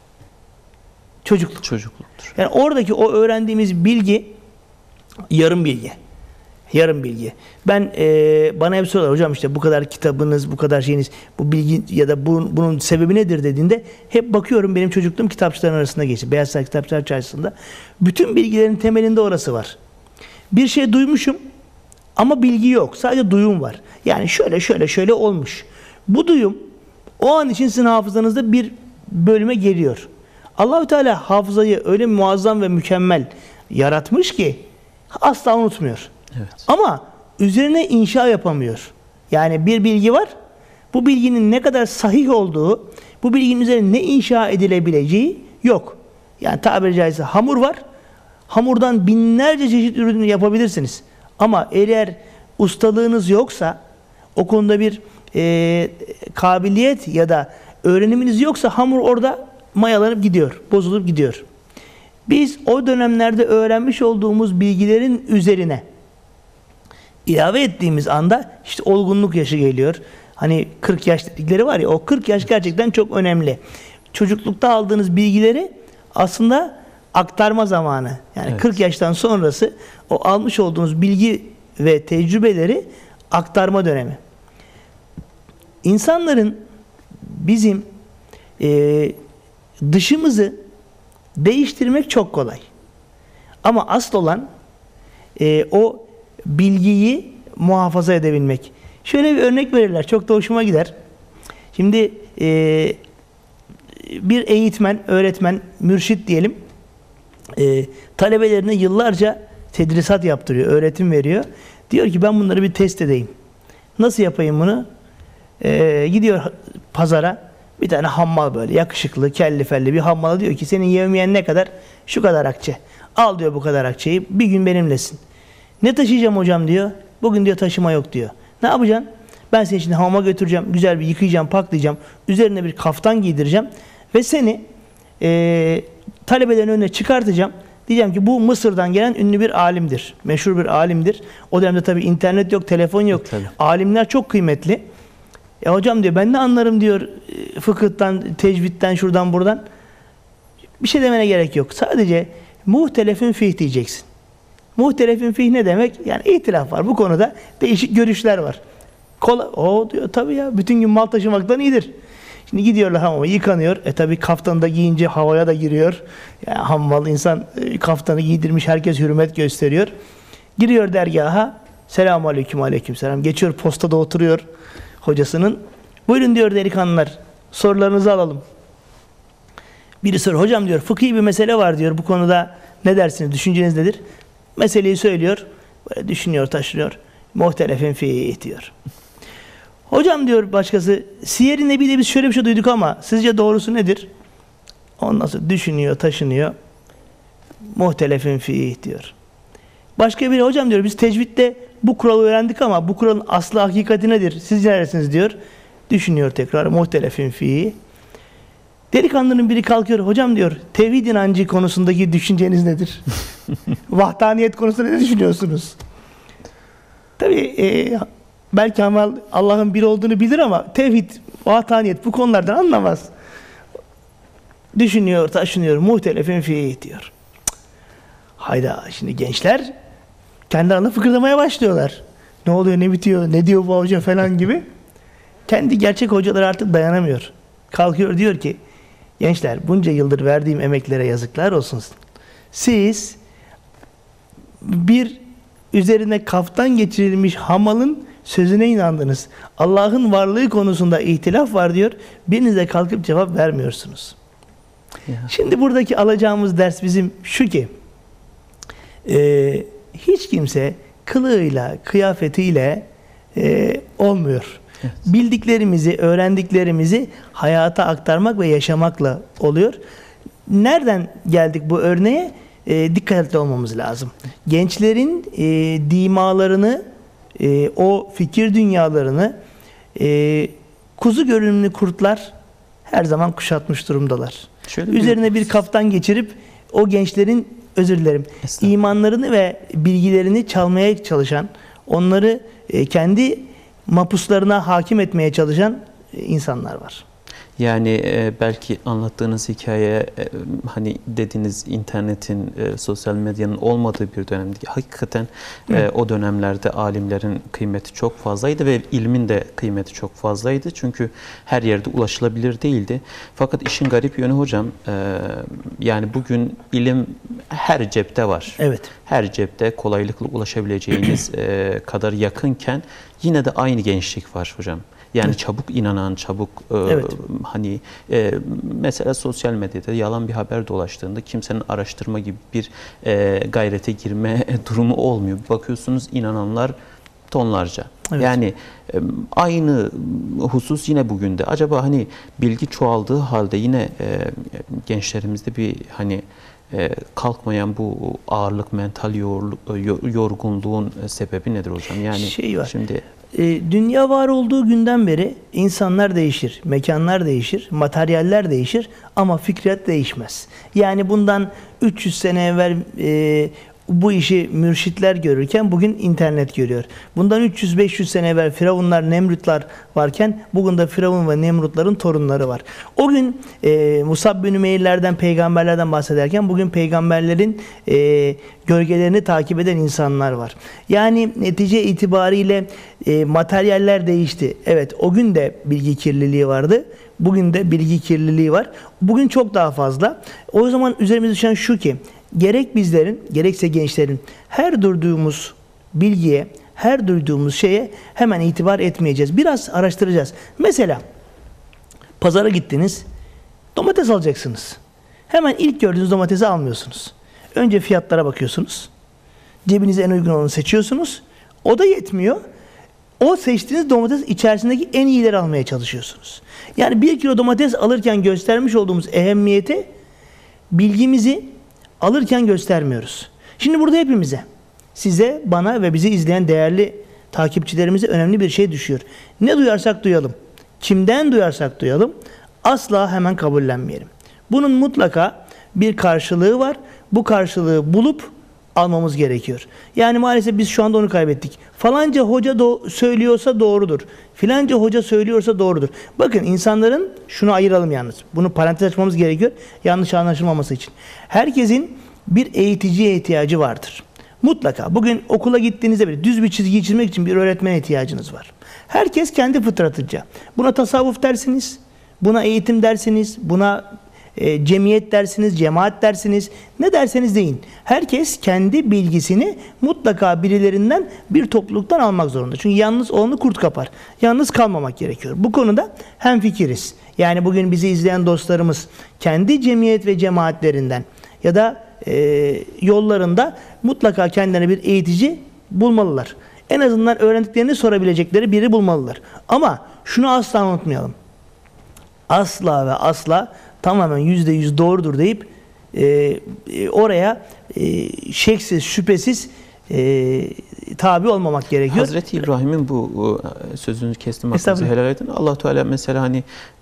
çocukluk. Çocukluktur. Yani oradaki o öğrendiğimiz bilgi yarım bilgi. Yarım bilgi. Ben e, bana hep soruyorlar, hocam işte bu kadar kitabınız, bu kadar şeyiniz, bu bilgi ya da bu, bunun sebebi nedir dediğinde hep bakıyorum, benim çocukluğum kitapçıların arasında geçti. Beyaz Saray Kitapçılar Çarşısı'nda. Bütün bilgilerin temelinde orası var. Bir şey duymuşum ama bilgi yok. Sadece duyum var. Yani şöyle şöyle şöyle olmuş. Bu duyum o an için sizin hafızanızda bir bölüme geliyor. Allah-u Teala hafızayı öyle muazzam ve mükemmel yaratmış ki asla unutmuyor. Evet. Ama üzerine inşa yapamıyor. Yani bir bilgi var. Bu bilginin ne kadar sahih olduğu, bu bilginin üzerine ne inşa edilebileceği yok. Yani tabiri caizse hamur var. Hamurdan binlerce çeşit ürün yapabilirsiniz. Ama eğer ustalığınız yoksa, o konuda bir e, kabiliyet ya da öğreniminiz yoksa hamur orada mayalanıp gidiyor, bozulup gidiyor. Biz o dönemlerde öğrenmiş olduğumuz bilgilerin üzerine ilave ettiğimiz anda işte olgunluk yaşı geliyor. Hani kırk yaş dedikleri var ya, o kırk yaş gerçekten çok önemli. Çocuklukta aldığınız bilgileri aslında aktarma zamanı. Yani evet. kırk yaştan sonrası o almış olduğunuz bilgi ve tecrübeleri aktarma dönemi. İnsanların bizim e, dışımızı değiştirmek çok kolay. Ama asıl olan e, o bilgiyi muhafaza edebilmek. Şöyle bir örnek verirler. Çok da hoşuma gider. Şimdi e, bir eğitmen, öğretmen, mürşit diyelim, e, talebelerine yıllarca tedrisat yaptırıyor, öğretim veriyor. Diyor ki ben bunları bir test edeyim. Nasıl yapayım bunu? Ee, gidiyor pazara, bir tane hammal böyle yakışıklı, kelli felli bir hammala diyor ki senin yevmiyen ne kadar? Şu kadar akçe. Al diyor bu kadar akçeyi, bir gün benimlesin. Ne taşıyacağım hocam diyor. Bugün diyor taşıma yok diyor. Ne yapacaksın? Ben seni şimdi hamama götüreceğim, güzel bir yıkayacağım, paklayacağım. Üzerine bir kaftan giydireceğim. Ve seni e, talebelerin önüne çıkartacağım. Diyeceğim ki bu Mısır'dan gelen ünlü bir alimdir. Meşhur bir alimdir. O dönemde tabii internet yok, telefon yok. Tabii. Alimler çok kıymetli. Ya hocam diyor ben ne anlarım diyor fıkıhtan, tecvitten, şuradan buradan. Bir şey demene gerek yok. Sadece muhtelefin fih diyeceksin. Muhtelefin fih ne demek? Yani ihtilaf var. Bu konuda değişik görüşler var. Kolay. O diyor tabii ya bütün gün mal taşımaktan iyidir. Şimdi gidiyorlar hamama yıkanıyor. E tabii kaftanı da giyince havaya da giriyor. Yani hammal insan e, kaftanı giydirmiş herkes hürmet gösteriyor. Giriyor dergaha. Selamun aleyküm aleyküm selam. Geçiyor postada oturuyor hocasının. Buyurun diyor delikanlılar. Sorularınızı alalım. Biri soruyor. Hocam diyor fıkhi bir mesele var diyor. Bu konuda ne dersiniz? Düşünceniz nedir? Meseleyi söylüyor. Böyle düşünüyor, taşınıyor. Muhtelefin fih diyor. Hocam diyor başkası, Siyer-i Nebi'de biz şöyle bir şey duyduk ama sizce doğrusu nedir? Ondan sonra düşünüyor, taşınıyor. Muhtelefin fih diyor. Başka biri hocam diyor biz tecvidde bu kuralı öğrendik ama bu kuralın aslı hakikati nedir? Siz neresiniz diyor. Düşünüyor tekrar muhtelefin fih. Delikanlının biri kalkıyor. Hocam diyor tevhid inancı konusundaki düşünceniz nedir? Vahdaniyet konusunda ne düşünüyorsunuz? Tabii e, belki ama Allah'ın bir olduğunu bilir ama tevhid, vahdaniyet bu konulardan anlamaz. Düşünüyor, taşınıyor. Muhtelefin fih diyor. Hayda şimdi gençler kendi aralarında fıkırdamaya başlıyorlar. Ne oluyor, ne bitiyor, ne diyor bu hoca falan gibi. Kendi gerçek hocalar artık dayanamıyor. Kalkıyor diyor ki gençler bunca yıldır verdiğim emeklere yazıklar olsun. Siz bir üzerine kaftan geçirilmiş hamalın sözüne inandınız. Allah'ın varlığı konusunda ihtilaf var diyor. Biriniz de kalkıp cevap vermiyorsunuz. Ya. Şimdi buradaki alacağımız ders bizim şu ki e, hiç kimse kılığıyla, kıyafetiyle e, olmuyor. Evet. Bildiklerimizi, öğrendiklerimizi hayata aktarmak ve yaşamakla oluyor. Nereden geldik bu örneğe? E, dikkatli olmamız lazım. Gençlerin e, dimalarını, e, o fikir dünyalarını e, kuzu görünümlü kurtlar her zaman kuşatmış durumdalar. Şöyle Üzerine bir, bir kaftan geçirip o gençlerin, özür dilerim, imanlarını ve bilgilerini çalmaya çalışan, onları e, kendi mapuslarına hakim etmeye çalışan e, insanlar var. Yani e, belki anlattığınız hikaye e, hani dediğiniz internetin, e, sosyal medyanın olmadığı bir dönemdi. Hakikaten e, o dönemlerde alimlerin kıymeti çok fazlaydı ve ilmin de kıymeti çok fazlaydı. Çünkü her yerde ulaşılabilir değildi. Fakat işin garip yönü hocam, e, yani bugün ilim her cepte var. Evet. Her cepte kolaylıkla ulaşabileceğiniz e, kadar yakınken yine de aynı gençlik var hocam. Yani evet. çabuk inanan, çabuk e, evet. hani e, mesela sosyal medyada yalan bir haber dolaştığında kimsenin araştırma gibi bir e, gayrete girme durumu olmuyor. Bakıyorsunuz inananlar tonlarca. Evet. Yani e, aynı husus yine bugün de. Acaba hani bilgi çoğaldığı halde yine e, gençlerimizde bir hani e, kalkmayan bu ağırlık, mental yor, yorgunluğun sebebi nedir hocam? Yani şey var. Şimdi E, dünya var olduğu günden beri insanlar değişir, mekanlar değişir, materyaller değişir ama fikriyat değişmez. Yani bundan üç yüz sene evvel e, bu işi mürşitler görürken bugün internet görüyor. Bundan üç yüz beş yüz sene evvel Firavunlar, Nemrutlar varken bugün de Firavun ve Nemrutların torunları var. O gün e, Musab bin Ümeyr'lerden, peygamberlerden bahsederken bugün peygamberlerin e, gölgelerini takip eden insanlar var. Yani netice itibariyle e, materyaller değişti. Evet, o gün de bilgi kirliliği vardı. Bugün de bilgi kirliliği var. Bugün çok daha fazla. O zaman üzerimize düşen şu ki gerek bizlerin, gerekse gençlerin her duyduğumuz bilgiye, her duyduğumuz şeye hemen itibar etmeyeceğiz. Biraz araştıracağız. Mesela pazara gittiniz, domates alacaksınız. Hemen ilk gördüğünüz domatesi almıyorsunuz. Önce fiyatlara bakıyorsunuz. Cebinize en uygun olanı seçiyorsunuz. O da yetmiyor. O seçtiğiniz domates içerisindeki en iyileri almaya çalışıyorsunuz. Yani bir kilo domates alırken göstermiş olduğumuz ehemmiyete bilgimizi alırken göstermiyoruz. Şimdi burada hepimize, size, bana ve bizi izleyen değerli takipçilerimize önemli bir şey düşüyor. Ne duyarsak duyalım, kimden duyarsak duyalım, asla hemen kabullenmeyelim. Bunun mutlaka bir karşılığı var. Bu karşılığı bulup almamız gerekiyor. Yani maalesef biz şu anda onu kaybettik. Falanca hoca do- söylüyorsa doğrudur. Filanca hoca söylüyorsa doğrudur. Bakın, insanların, şunu ayıralım yalnız. Bunu parantez açmamız gerekiyor. Yanlış anlaşılmaması için. Herkesin bir eğiticiye ihtiyacı vardır. Mutlaka. Bugün okula gittiğinizde bile düz bir çizgiyi çizmek için bir öğretmene ihtiyacınız var. Herkes kendi fıtratınca. Buna tasavvuf dersiniz, buna eğitim dersiniz, buna e, cemiyet dersiniz, cemaat dersiniz. Ne derseniz deyin. Herkes kendi bilgisini mutlaka birilerinden, bir topluluktan almak zorunda. Çünkü yalnız olanı kurt kapar. Yalnız kalmamak gerekiyor. Bu konuda hemfikiriz. Yani bugün bizi izleyen dostlarımız kendi cemiyet ve cemaatlerinden ya da e, yollarında mutlaka kendilerine bir eğitici bulmalılar. En azından öğrendiklerini sorabilecekleri biri bulmalılar. Ama şunu asla unutmayalım. Asla ve asla tamamen yüzde yüz doğrudur deyip e, e, oraya e, şeksiz, şüphesiz e, tabi olmamak gerekiyor. Hazreti İbrahim'in bu sözünü kestim, hakkınızı helal edin. Allah Teala mesela hani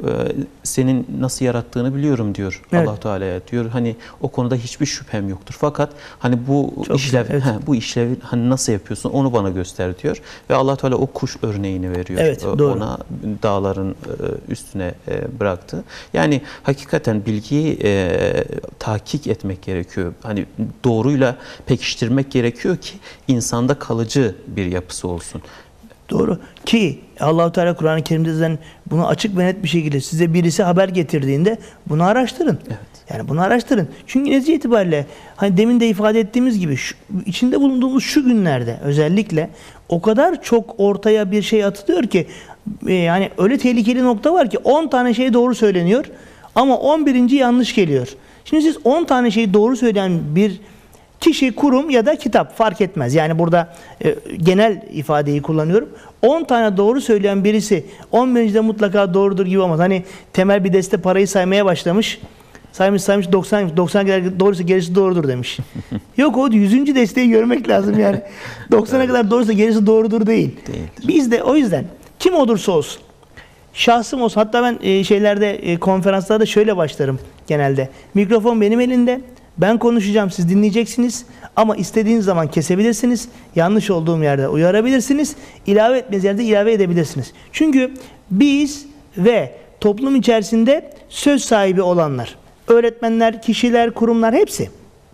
senin nasıl yarattığını biliyorum diyor. Evet. Allah Teala'ya diyor hani o konuda hiçbir şüphem yoktur. Fakat hani bu Çok işlev güzel, evet. he, bu işlevi hani nasıl yapıyorsun onu bana göster diyor ve Allah Teala o kuş örneğini veriyor. Evet, doğru. Ona dağların üstüne bıraktı. Yani hakikaten bilgiyi e, tahkik etmek gerekiyor. Hani doğruyla pekiştirmek gerekiyor ki insanda kalıcı bir yapısı olsun. Doğru. Ki Allah-u Teala Kur'an-ı Kerim'de zaten bunu açık ve net bir şekilde size birisi haber getirdiğinde bunu araştırın. Evet. Yani bunu araştırın. Çünkü netice itibariyle hani demin de ifade ettiğimiz gibi şu, içinde bulunduğumuz şu günlerde özellikle o kadar çok ortaya bir şey atılıyor ki e, yani öyle tehlikeli nokta var ki on tane şey doğru söyleniyor ama on birinci yanlış geliyor. Şimdi siz on tane şeyi doğru söyleyen bir kişi, kurum ya da kitap fark etmez. Yani burada e, genel ifadeyi kullanıyorum. on tane doğru söyleyen birisi on birincide mutlaka doğrudur gibi olmaz. Hani Temel bir deste parayı saymaya başlamış. Saymış saymış doksan, doksan kadar doğruysa gerisi doğrudur demiş. Yok, o yüzüncü desteği görmek lazım yani. doksana kadar doğruysa gerisi doğrudur değil. Değildir. Biz de o yüzden kim olursa olsun, şahsım olsun, hatta ben e, şeylerde e, konferanslarda şöyle başlarım genelde. Mikrofon benim elimde. Ben konuşacağım, siz dinleyeceksiniz ama istediğiniz zaman kesebilirsiniz. Yanlış olduğum yerde uyarabilirsiniz. İlave etmeniz yerde ilave edebilirsiniz. Çünkü biz ve toplum içerisinde söz sahibi olanlar, öğretmenler, kişiler, kurumlar hepsi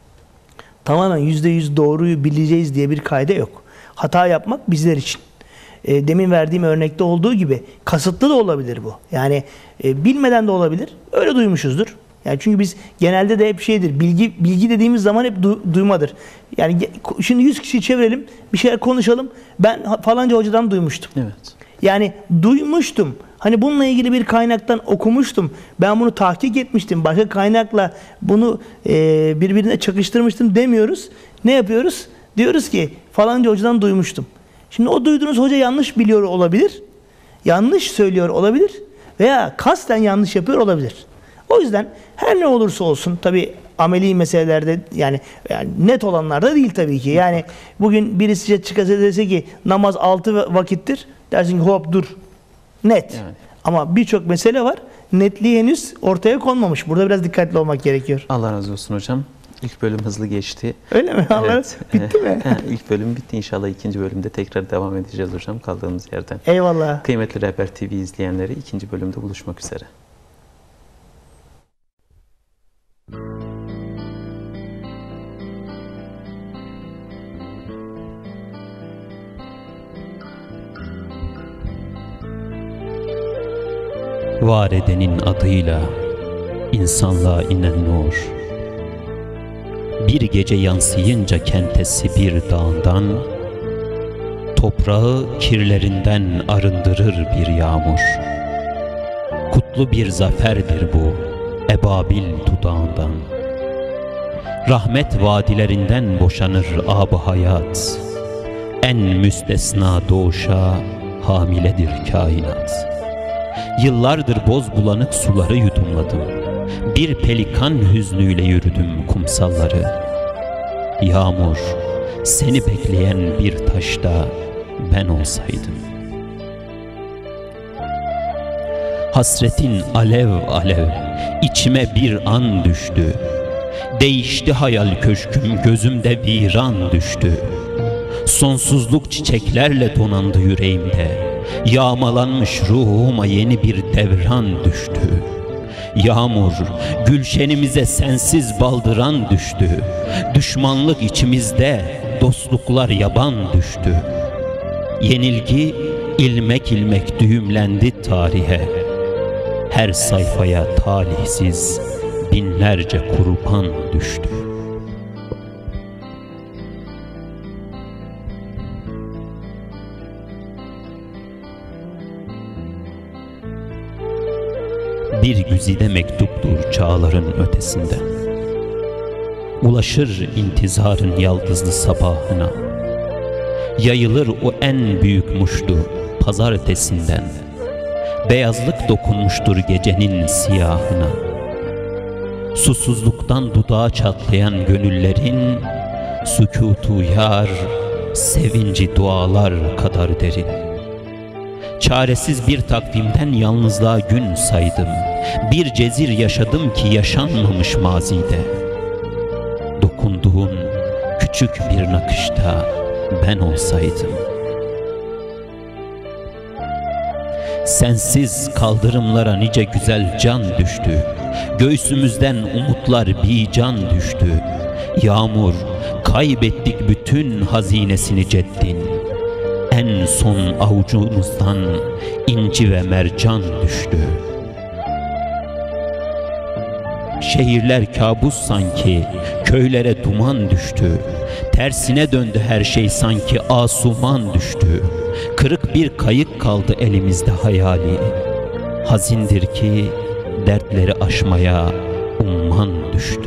tamamen yüzde yüz doğruyu bileceğiz diye bir kaide yok. Hata yapmak bizler için. E, demin verdiğim örnekte olduğu gibi kasıtlı da olabilir bu. Yani e, bilmeden de olabilir. Öyle duymuşuzdur. Yani çünkü biz genelde de hep şeydir, bilgi bilgi dediğimiz zaman hep du, duymadır. Yani şimdi yüz kişiyi çevirelim, bir şeyler konuşalım. Ben falanca hocadan duymuştum. Evet. Yani duymuştum. Hani bununla ilgili bir kaynaktan okumuştum. Ben bunu tahkik etmiştim. Başka kaynakla bunu e, birbirine çakıştırmıştım demiyoruz. Ne yapıyoruz? Diyoruz ki falanca hocadan duymuştum. Şimdi o duyduğunuz hoca yanlış biliyor olabilir. Yanlış söylüyor olabilir. Veya kasten yanlış yapıyor olabilir. O yüzden her ne olursa olsun tabii ameli meselelerde yani, yani net olanlarda değil tabii ki. Yani bugün birisi çıkasa dese ki namaz altı vakittir. Dersin ki hop dur. Net. Yani. Ama birçok mesele var. Netliği henüz ortaya konmamış. Burada biraz dikkatli olmak gerekiyor. Allah razı olsun hocam. İlk bölüm hızlı geçti. Öyle mi? Allah evet. Bitti mi? İlk bölüm bitti. İnşallah ikinci bölümde tekrar devam edeceğiz hocam kaldığımız yerden. Eyvallah. Kıymetli Rehber T V izleyenleri ikinci bölümde buluşmak üzere. Var edenin adıyla insanlığa inen nur, bir gece yansıyınca kentesi bir dağından, toprağı kirlerinden arındırır bir yağmur. Kutlu bir zaferdir bu ebabil dudağından. Rahmet vadilerinden boşanır ab-ı hayat. En müstesna doğuşa hamiledir kainat. Yıllardır boz bulanık suları yudumladım. Bir pelikan hüznüyle yürüdüm kumsalları. Yağmur, seni bekleyen bir taşta ben olsaydım. Hasretin alev alev içime bir an düştü. Değişti hayal köşküm, gözümde viran düştü. Sonsuzluk çiçeklerle donandı yüreğimde. Yağmalanmış ruhuma yeni bir devran düştü. Yağmur, gülşenimize sensiz baldıran düştü. Düşmanlık içimizde, dostluklar yaban düştü. Yenilgi ilmek ilmek düğümlendi tarihe. Her sayfaya talihsiz binlerce kurban düştü. Bir güzide mektuptur çağların ötesinden. Ulaşır intizarın yaldızlı sabahına. Yayılır o en büyük muştu pazartesinden. Beyazlık dokunmuştur gecenin siyahına. Susuzluktan dudağa çatlayan gönüllerin sükutu yar, sevinci dualar kadar derin. Çaresiz bir takvimden yalnızlığa gün saydım. Bir cezir yaşadım ki yaşanmamış mazide. Dokunduğun küçük bir nakışta ben olsaydım. Sensiz kaldırımlara nice güzel can düştü. Göğsümüzden umutlar bir can düştü. Yağmur, kaybettik bütün hazinesini ceddin. En son avucumuzdan inci ve mercan düştü. Şehirler kabus sanki, köylere duman düştü. Tersine döndü her şey sanki asuman düştü. Kırık bir kayık kaldı elimizde hayali. Hazindir ki dertleri aşmaya umman düştü.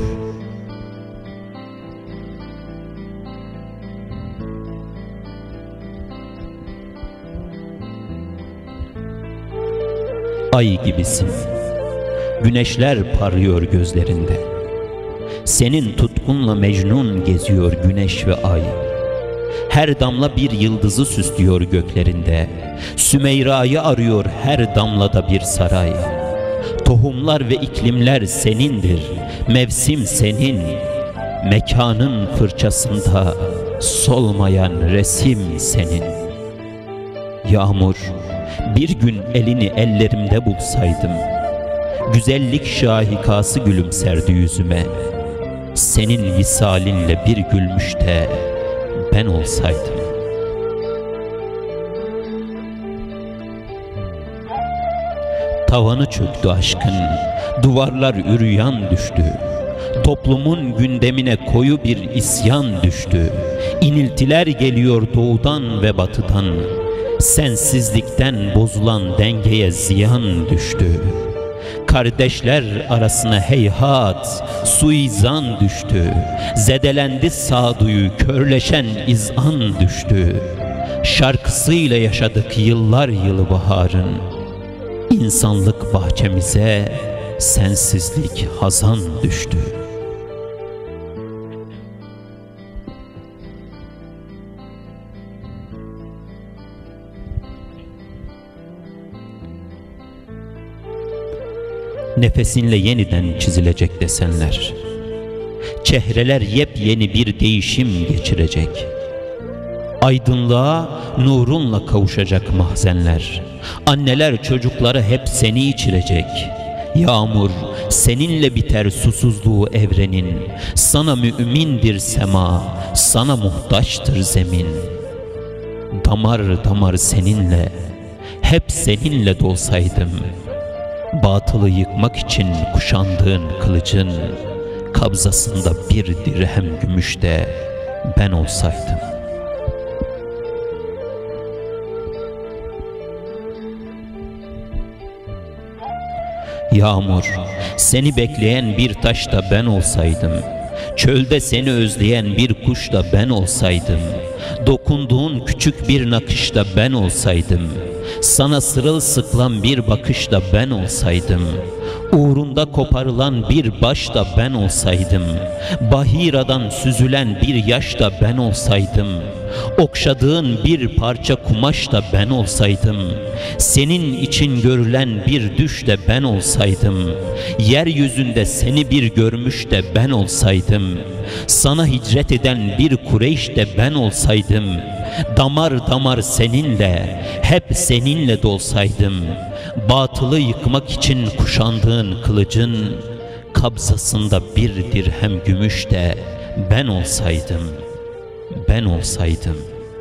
Ay gibisin, güneşler parlıyor gözlerinde. Senin tutkunla Mecnun geziyor güneş ve ay. Her damla bir yıldızı süslüyor göklerinde. Sümeyra'yı arıyor her damlada bir saray. Tohumlar ve iklimler senindir, mevsim senin. Mekanın fırçasında solmayan resim senin. Yağmur, bir gün elini ellerimde bulsaydım, güzellik şahikası gülümserdi yüzüme. Senin visalinle bir gülmüş de ben olsaydım. Tavanı çöktü aşkın, duvarlar üryan düştü. Toplumun gündemine koyu bir isyan düştü. İniltiler geliyor doğudan ve batıdan. Sensizlikten bozulan dengeye ziyan düştü. Kardeşler arasına heyhat, suizan düştü. Zedelendi sağduyu, körleşen izan düştü. Şarkısıyla yaşadık yıllar yılı baharın. İnsanlık bahçemize sensizlik hazan düştü. Nefesinle yeniden çizilecek desenler. Çehreler yepyeni bir değişim geçirecek. Aydınlığa nurunla kavuşacak mahzenler. Anneler çocukları hep seni içirecek. Yağmur, seninle biter susuzluğu evrenin. Sana mümindir sema, sana muhtaçtır zemin. Damar damar seninle, hep seninle dolsaydım. Batılı yıkmak için kuşandığın kılıcın kabzasında bir dirhem gümüş de ben olsaydım. Yağmur, seni bekleyen bir taş da ben olsaydım. Çölde seni özleyen bir kuş da ben olsaydım, dokunduğun küçük bir nakışta ben olsaydım, sana sırılsıklam bir bakışta ben olsaydım, uğrunda koparılan bir baş da ben olsaydım, bahiradan süzülen bir yaş da ben olsaydım, okşadığın bir parça kumaş da ben olsaydım, senin için görülen bir düş de ben olsaydım, yeryüzünde seni bir görmüş de ben olsaydım, sana hicret eden bir Kureyş de ben olsaydım, damar damar seninle, hep seninle dolsaydım, batılı yıkmak için kuşandığın kılıcın kabzasında bir dirhem gümüş de ben olsaydım, ben olsaydım.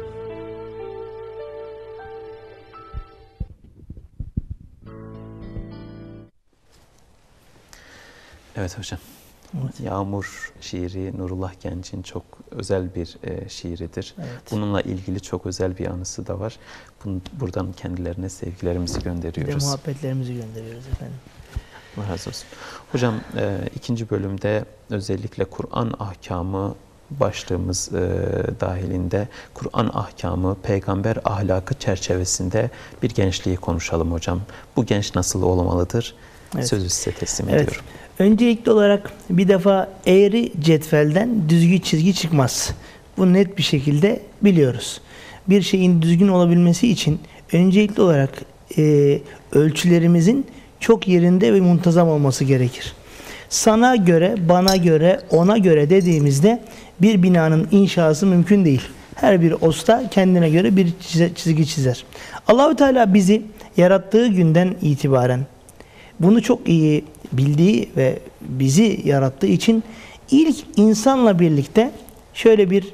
Evet hocam. Yağmur şiiri Nurullah Genç'in çok özel bir e, şiiridir. Evet. Bununla ilgili çok özel bir anısı da var. Bunu, buradan kendilerine sevgilerimizi gönderiyoruz. Bir de muhabbetlerimizi gönderiyoruz efendim. Allah razı olsun. Hocam e, ikinci bölümde özellikle Kur'an ahkamı başlığımız e, dahilinde Kur'an ahkamı, peygamber ahlakı çerçevesinde bir gençliği konuşalım hocam. Bu genç nasıl olmalıdır? Evet. Sözü size teslim Evet. ediyorum. Öncelikli olarak bir defa eğri cetvelden düzgün çizgi çıkmaz. Bunu net bir şekilde biliyoruz. Bir şeyin düzgün olabilmesi için öncelikli olarak e, ölçülerimizin çok yerinde ve muntazam olması gerekir. Sana göre, bana göre, ona göre dediğimizde bir binanın inşası mümkün değil. Her bir usta kendine göre bir çizgi çizer. Allah-u Teala bizi yarattığı günden itibaren bunu çok iyi bildiği ve bizi yarattığı için ilk insanla birlikte şöyle bir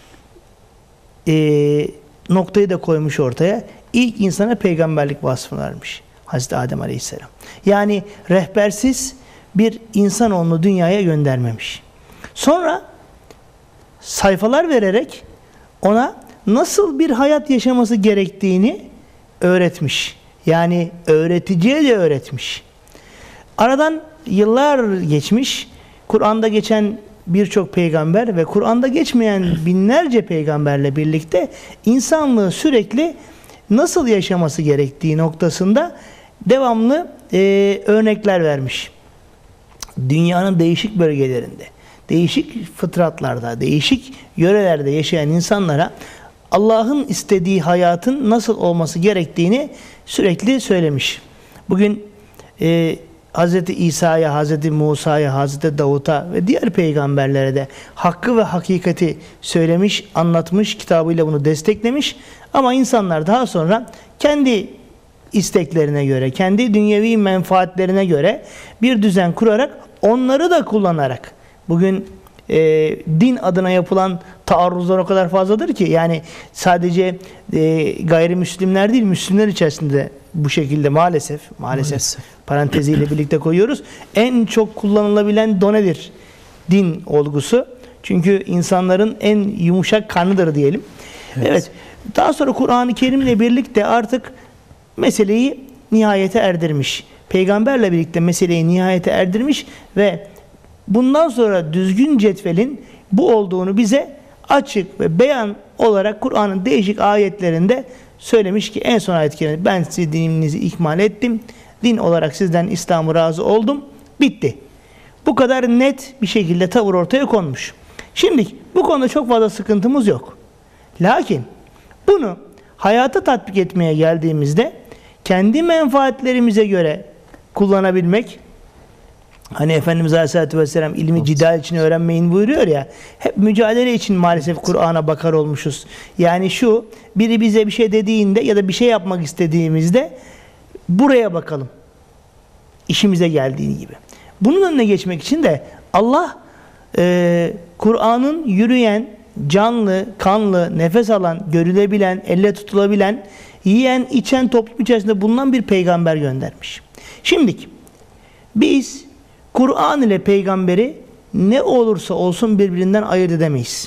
e, noktayı da koymuş ortaya. İlk insana peygamberlik vasfını vermiş. Hazreti Adem Aleyhisselam. Yani rehbersiz bir insanoğlunu dünyaya göndermemiş. Sonra sayfalar vererek ona nasıl bir hayat yaşaması gerektiğini öğretmiş. Yani öğreticiye de öğretmiş. Aradan yıllar geçmiş. Kur'an'da geçen birçok peygamber ve Kur'an'da geçmeyen binlerce peygamberle birlikte insanlığı sürekli nasıl yaşaması gerektiği noktasında devamlı e, örnekler vermiş. Dünyanın değişik bölgelerinde, değişik fıtratlarda, değişik yörelerde yaşayan insanlara Allah'ın istediği hayatın nasıl olması gerektiğini sürekli söylemiş. Bugün e, Hazreti İsa'ya, Hazreti Musa'ya, Hazreti Davut'a ve diğer peygamberlere de hakkı ve hakikati söylemiş, anlatmış, kitabıyla bunu desteklemiş. Ama insanlar daha sonra kendi isteklerine göre, kendi dünyevi menfaatlerine göre bir düzen kurarak, onları da kullanarak, bugün e, din adına yapılan taarruzlar o kadar fazladır ki, yani sadece e, gayrimüslimler değil, Müslümanlar içerisinde bu şekilde maalesef, maalesef, maalesef. paranteziyle birlikte koyuyoruz. En çok kullanılabilen donedir din olgusu. Çünkü insanların en yumuşak kanıdır diyelim. Evet. evet. Daha sonra Kur'an-ı Kerim'le birlikte artık meseleyi nihayete erdirmiş. Peygamberle birlikte meseleyi nihayete erdirmiş ve bundan sonra düzgün cetvelin bu olduğunu bize açık ve beyan olarak Kur'an'ın değişik ayetlerinde söylemiş ki en son ayet-i kerime, ben sizi dininizi ikmal ettim. Din olarak sizden İslam'ı razı oldum. Bitti. Bu kadar net bir şekilde tavır ortaya konmuş. Şimdi bu konuda çok fazla sıkıntımız yok. Lakin bunu hayata tatbik etmeye geldiğimizde kendi menfaatlerimize göre kullanabilmek, hani Efendimiz Aleyhisselatü Vesselam ilmi cidal için öğrenmeyin buyuruyor ya, hep mücadele için maalesef Kur'an'a bakar olmuşuz. Yani şu, biri bize bir şey dediğinde ya da bir şey yapmak istediğimizde buraya bakalım. İşimize geldiği gibi. Bunun önüne geçmek için de Allah e, Kur'an'ın yürüyen, canlı, kanlı, nefes alan, görülebilen, elle tutulabilen, yiyen, içen, toplum içerisinde bulunan bir peygamber göndermiş. Şimdi biz Kur'an ile peygamberi ne olursa olsun birbirinden ayırt edemeyiz.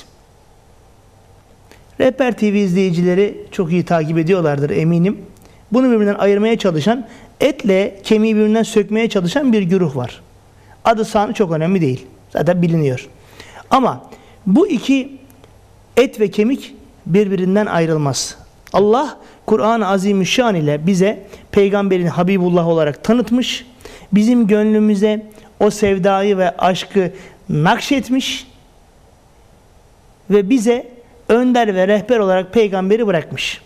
Rehber T V izleyicileri çok iyi takip ediyorlardır eminim. Bunu birbirinden ayırmaya çalışan, etle kemiği birbirinden sökmeye çalışan bir güruh var. Adı sanı çok önemli değil. Zaten biliniyor. Ama bu iki et ve kemik birbirinden ayrılmaz. Allah Kur'an-ı Azimüşşan ile bize peygamberin Habibullah olarak tanıtmış. Bizim gönlümüze o sevdayı ve aşkı nakşetmiş ve bize önder ve rehber olarak peygamberi bırakmış.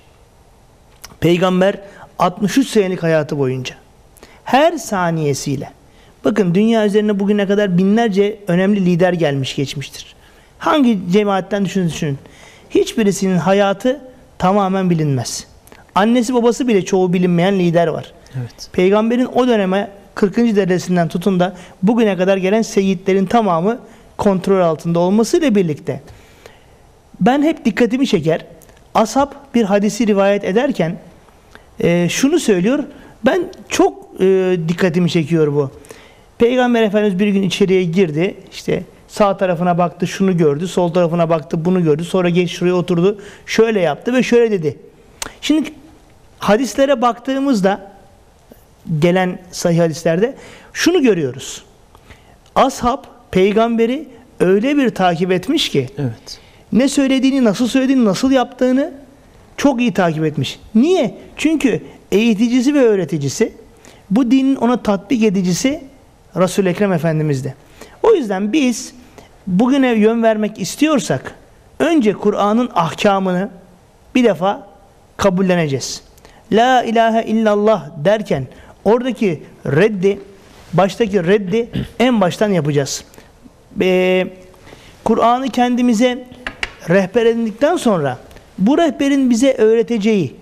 Peygamber altmış üç senelik hayatı boyunca her saniyesiyle, bakın dünya üzerine bugüne kadar binlerce önemli lider gelmiş geçmiştir. Hangi cemaatten düşünün düşünün. Hiçbirisinin hayatı tamamen bilinmez. Annesi babası bile çoğu bilinmeyen lider var. Evet. Peygamberin o döneme kırkıncı derecesinden tutun da bugüne kadar gelen seyyidlerin tamamı kontrol altında olmasıyla birlikte ben hep dikkatimi çeker. Ashab bir hadisi rivayet ederken e, şunu söylüyor. Ben çok e, dikkatimi çekiyor bu. Peygamber Efendimiz bir gün içeriye girdi. İşte sağ tarafına baktı, şunu gördü. Sol tarafına baktı, bunu gördü. Sonra geç şuraya oturdu. Şöyle yaptı ve şöyle dedi. Şimdi hadislere baktığımızda, gelen sahih hadislerde şunu görüyoruz. Ashab peygamberi öyle bir takip etmiş ki, Evet. ne söylediğini, nasıl söylediğini, nasıl yaptığını çok iyi takip etmiş. Niye? Çünkü eğiticisi ve öğreticisi, bu dinin ona tatbik edicisi Resul-i Ekrem Efendimiz'di. O yüzden biz bugüne yön vermek istiyorsak önce Kur'an'ın ahkamını bir defa kabulleneceğiz. La ilahe illallah derken oradaki reddi, baştaki reddi en baştan yapacağız. Ee, Kur'an'ı kendimize rehber edindikten sonra bu rehberin bize öğreteceği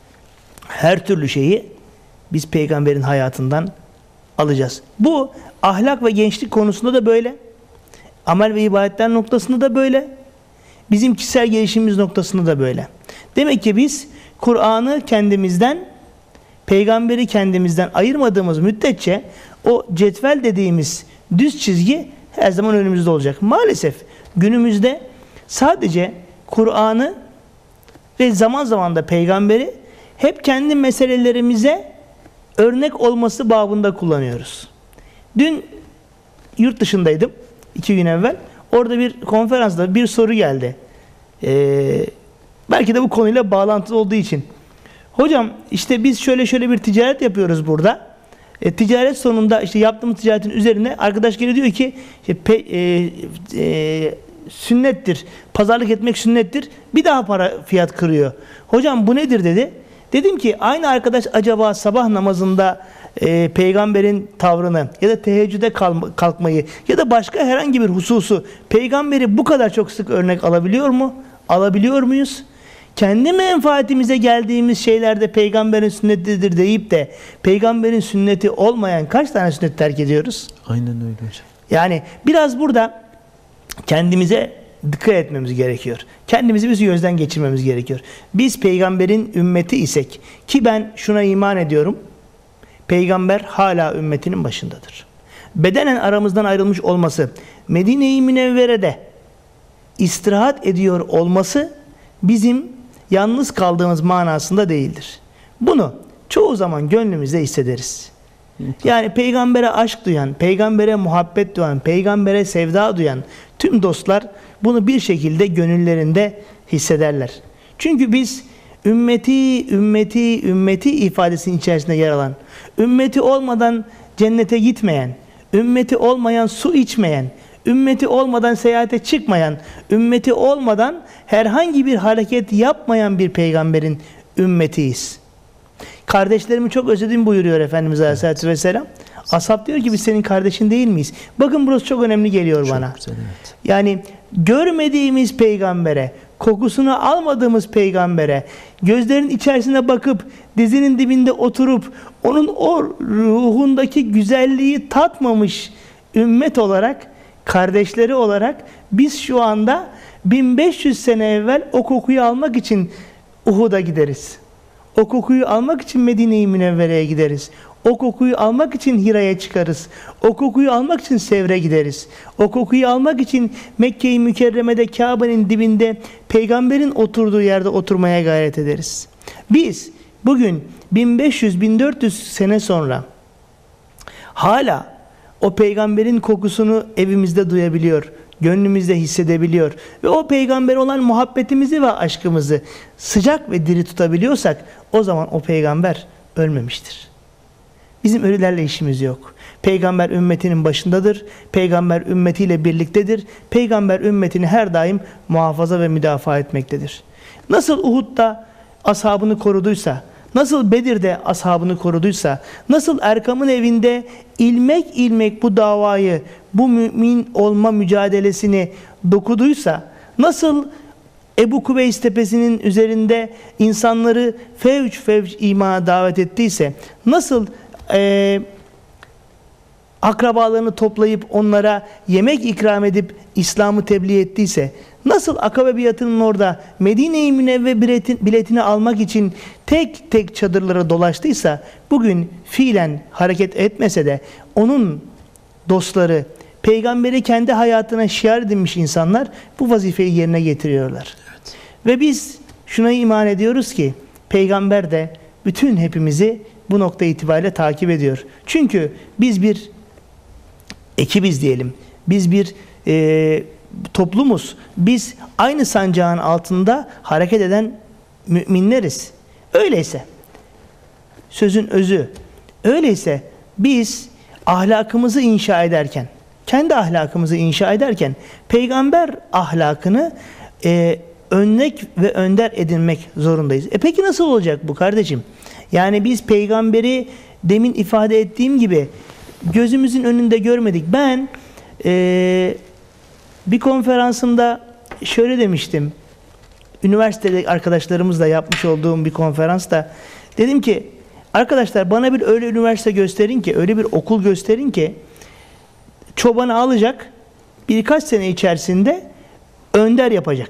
her türlü şeyi biz peygamberin hayatından alacağız. Bu ahlak ve gençlik konusunda da böyle. Amel ve ibadetler noktasında da böyle. Bizim kişisel gelişimimiz noktasında da böyle. Demek ki biz Kur'an'ı kendimizden, peygamberi kendimizden ayırmadığımız müddetçe o cetvel dediğimiz düz çizgi her zaman önümüzde olacak. Maalesef günümüzde sadece Kur'an'ı ve zaman zaman da peygamberi hep kendi meselelerimize örnek olması babında kullanıyoruz. Dün yurt dışındaydım, iki gün evvel. Orada bir konferansta bir soru geldi. Ee, belki de bu konuyla bağlantılı olduğu için. Hocam işte biz şöyle şöyle bir ticaret yapıyoruz burada. E, ticaret sonunda işte yaptığımız ticaretin üzerine arkadaş geliyor diyor ki işte, pe, e, e, sünnettir, pazarlık etmek sünnettir. Bir daha para fiyat kırıyor. Hocam bu nedir dedi. Dedim ki aynı arkadaş acaba sabah namazında e, peygamberin tavrını ya da teheccüde kalma, kalkmayı ya da başka herhangi bir hususu peygamberi bu kadar çok sık örnek alabiliyor mu? Alabiliyor muyuz? Kendi menfaatimize geldiğimiz şeylerde peygamberin sünnetidir deyip de peygamberin sünneti olmayan kaç tane sünnet terk ediyoruz? Aynen öyle hocam. Yani biraz burada kendimize dikkat etmemiz gerekiyor. Kendimizi bir gözden geçirmemiz gerekiyor. Biz peygamberin ümmeti isek, ki ben şuna iman ediyorum, peygamber hala ümmetinin başındadır. Bedenen aramızdan ayrılmış olması, Medine-i Münevvere'de istirahat ediyor olması bizim yalnız kaldığımız manasında değildir. Bunu çoğu zaman gönlümüzde hissederiz. Yani peygambere aşk duyan, peygambere muhabbet duyan, peygambere sevda duyan tüm dostlar bunu bir şekilde gönüllerinde hissederler. Çünkü biz ümmeti, ümmeti, ümmeti ifadesinin içerisinde yer alan, ümmeti olmadan cennete gitmeyen, ümmeti olmayan su içmeyen, ümmeti olmadan seyahate çıkmayan, ümmeti olmadan herhangi bir hareket yapmayan bir peygamberin ümmetiyiz. Kardeşlerimi çok özledim buyuruyor Efendimiz Aleyhisselatü Vesselam. Ashab diyor ki biz senin kardeşin değil miyiz? Bakın burası çok önemli geliyor çok bana. Güzel, evet. Yani görmediğimiz peygambere, kokusunu almadığımız peygambere, gözlerin içerisine bakıp, dizinin dibinde oturup, onun o ruhundaki güzelliği tatmamış ümmet olarak, kardeşleri olarak biz şu anda bin beş yüz sene evvel o kokuyu almak için Uhud'a gideriz. O kokuyu almak için Medine-i Münevvere'ye gideriz. O kokuyu almak için Hira'ya çıkarız. O kokuyu almak için Sevr'e gideriz. O kokuyu almak için Mekke-i Mükerreme'de Kabe'nin dibinde peygamberin oturduğu yerde oturmaya gayret ederiz. Biz bugün bin beş yüz bin dört yüz sene sonra hala o peygamberin kokusunu evimizde duyabiliyor, gönlümüzde hissedebiliyor ve o peygambere olan muhabbetimizi ve aşkımızı sıcak ve diri tutabiliyorsak o zaman o peygamber ölmemiştir. Bizim ölülerle işimiz yok. Peygamber ümmetinin başındadır. Peygamber ümmetiyle birliktedir. Peygamber ümmetini her daim muhafaza ve müdafaa etmektedir. Nasıl Uhud'da ashabını koruduysa, nasıl Bedir'de ashabını koruduysa, nasıl Erkam'ın evinde ilmek ilmek bu davayı, bu mümin olma mücadelesini dokuduysa, nasıl Ebu Kubeys tepesinin üzerinde insanları fevç fevç imana davet ettiyse, nasıl e, akrabalarını toplayıp onlara yemek ikram edip İslam'ı tebliğ ettiyse, nasıl Akabe biatının orada Medine-i Münevve biletini almak için tek tek çadırlara dolaştıysa, bugün fiilen hareket etmese de onun dostları, peygamberi kendi hayatına şiar edinmiş insanlar bu vazifeyi yerine getiriyorlar. Evet. Ve biz şuna iman ediyoruz ki peygamber de bütün hepimizi bu nokta itibariyle takip ediyor. Çünkü biz bir ekibiz diyelim. Biz bir e, toplumuz. Biz aynı sancağın altında hareket eden müminleriz. Öyleyse sözün özü, öyleyse biz ahlakımızı inşa ederken, kendi ahlakımızı inşa ederken peygamber ahlakını e, örnek ve önder edinmek zorundayız. E peki nasıl olacak bu kardeşim? Yani biz peygamberi demin ifade ettiğim gibi gözümüzün önünde görmedik. Ben e, bir konferansımda şöyle demiştim. Üniversitede arkadaşlarımızla yapmış olduğum bir konferansta dedim ki arkadaşlar bana bir öyle üniversite gösterin ki, öyle bir okul gösterin ki çobanı alacak, birkaç sene içerisinde önder yapacak.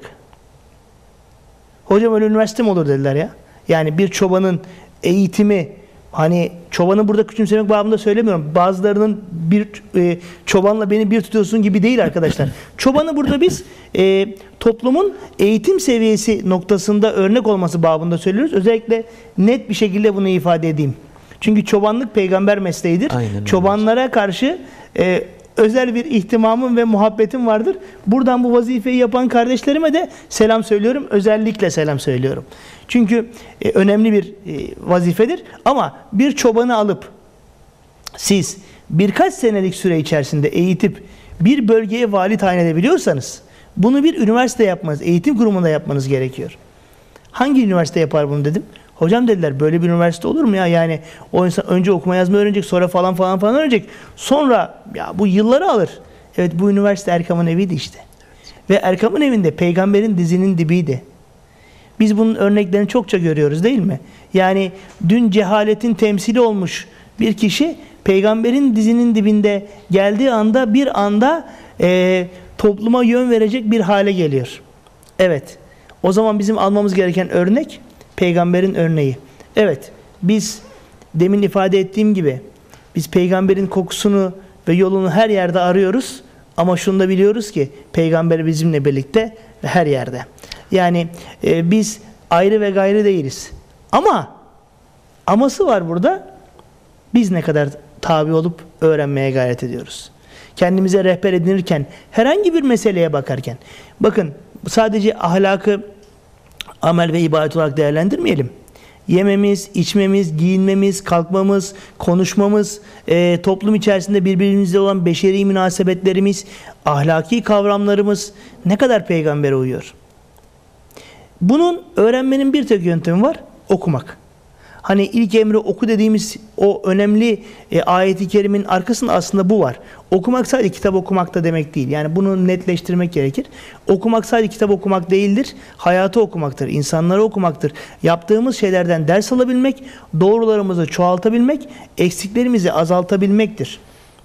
Hocam öyle üniversite mi olur dediler ya. Yani bir çobanın eğitimi, hani çobanı burada küçümsemek babında söylemiyorum. Bazılarının bir e, çobanla beni bir tutuyorsun gibi değil arkadaşlar. Çobanı burada biz e, toplumun eğitim seviyesi noktasında örnek olması babında söylüyoruz. Özellikle net bir şekilde bunu ifade edeyim. Çünkü çobanlık peygamber mesleğidir. Aynen, çobanlara öyle. karşı e, özel bir ihtimamım ve muhabbetim vardır. Buradan bu vazifeyi yapan kardeşlerime de selam söylüyorum. Özellikle selam söylüyorum. Çünkü e, önemli bir e, vazifedir. Ama bir çobanı alıp siz birkaç senelik süre içerisinde eğitip bir bölgeye vali tayin edebiliyorsanız bunu bir üniversite yapmanız, eğitim kurumunda yapmanız gerekiyor. Hangi üniversite yapar bunu dedim. Hocam dediler böyle bir üniversite olur mu ya? Yani o insan önce okuma yazma öğrenecek, sonra falan falan falan öğrenecek. Sonra ya bu yılları alır. Evet, bu üniversite Erkam'ın eviydi işte. Evet. Ve Erkam'ın evinde peygamberin dizinin dibiydi. Biz bunun örneklerini çokça görüyoruz değil mi? Yani dün cehaletin temsili olmuş bir kişi peygamberin dizinin dibinde geldiği anda bir anda e, topluma yön verecek bir hale geliyor. Evet. O zaman bizim almamız gereken örnek peygamberin örneği. Evet, biz demin ifade ettiğim gibi biz peygamberin kokusunu ve yolunu her yerde arıyoruz ama şunu da biliyoruz ki peygamber bizimle birlikte ve her yerde. Yani e, biz ayrı ve gayrı değiliz. Ama aması var burada. Biz ne kadar tabi olup öğrenmeye gayret ediyoruz. Kendimize rehber edinirken, herhangi bir meseleye bakarken, bakın sadece ahlakı amel ve ibadet olarak değerlendirmeyelim. Yememiz, içmemiz, giyinmemiz, kalkmamız, konuşmamız, e, toplum içerisinde birbirimizle olan beşeri münasebetlerimiz, ahlaki kavramlarımız ne kadar peygambere uyuyor? Bunun öğrenmenin bir tek yöntemi var, okumak. Hani ilk emri oku dediğimiz o önemli e, ayet-i kerimin arkasında aslında bu var. Okumak sadece kitap okumak da demek değil. Yani bunu netleştirmek gerekir. Okumak sadece kitap okumak değildir. Hayatı okumaktır, insanları okumaktır. Yaptığımız şeylerden ders alabilmek, doğrularımızı çoğaltabilmek, eksiklerimizi azaltabilmektir.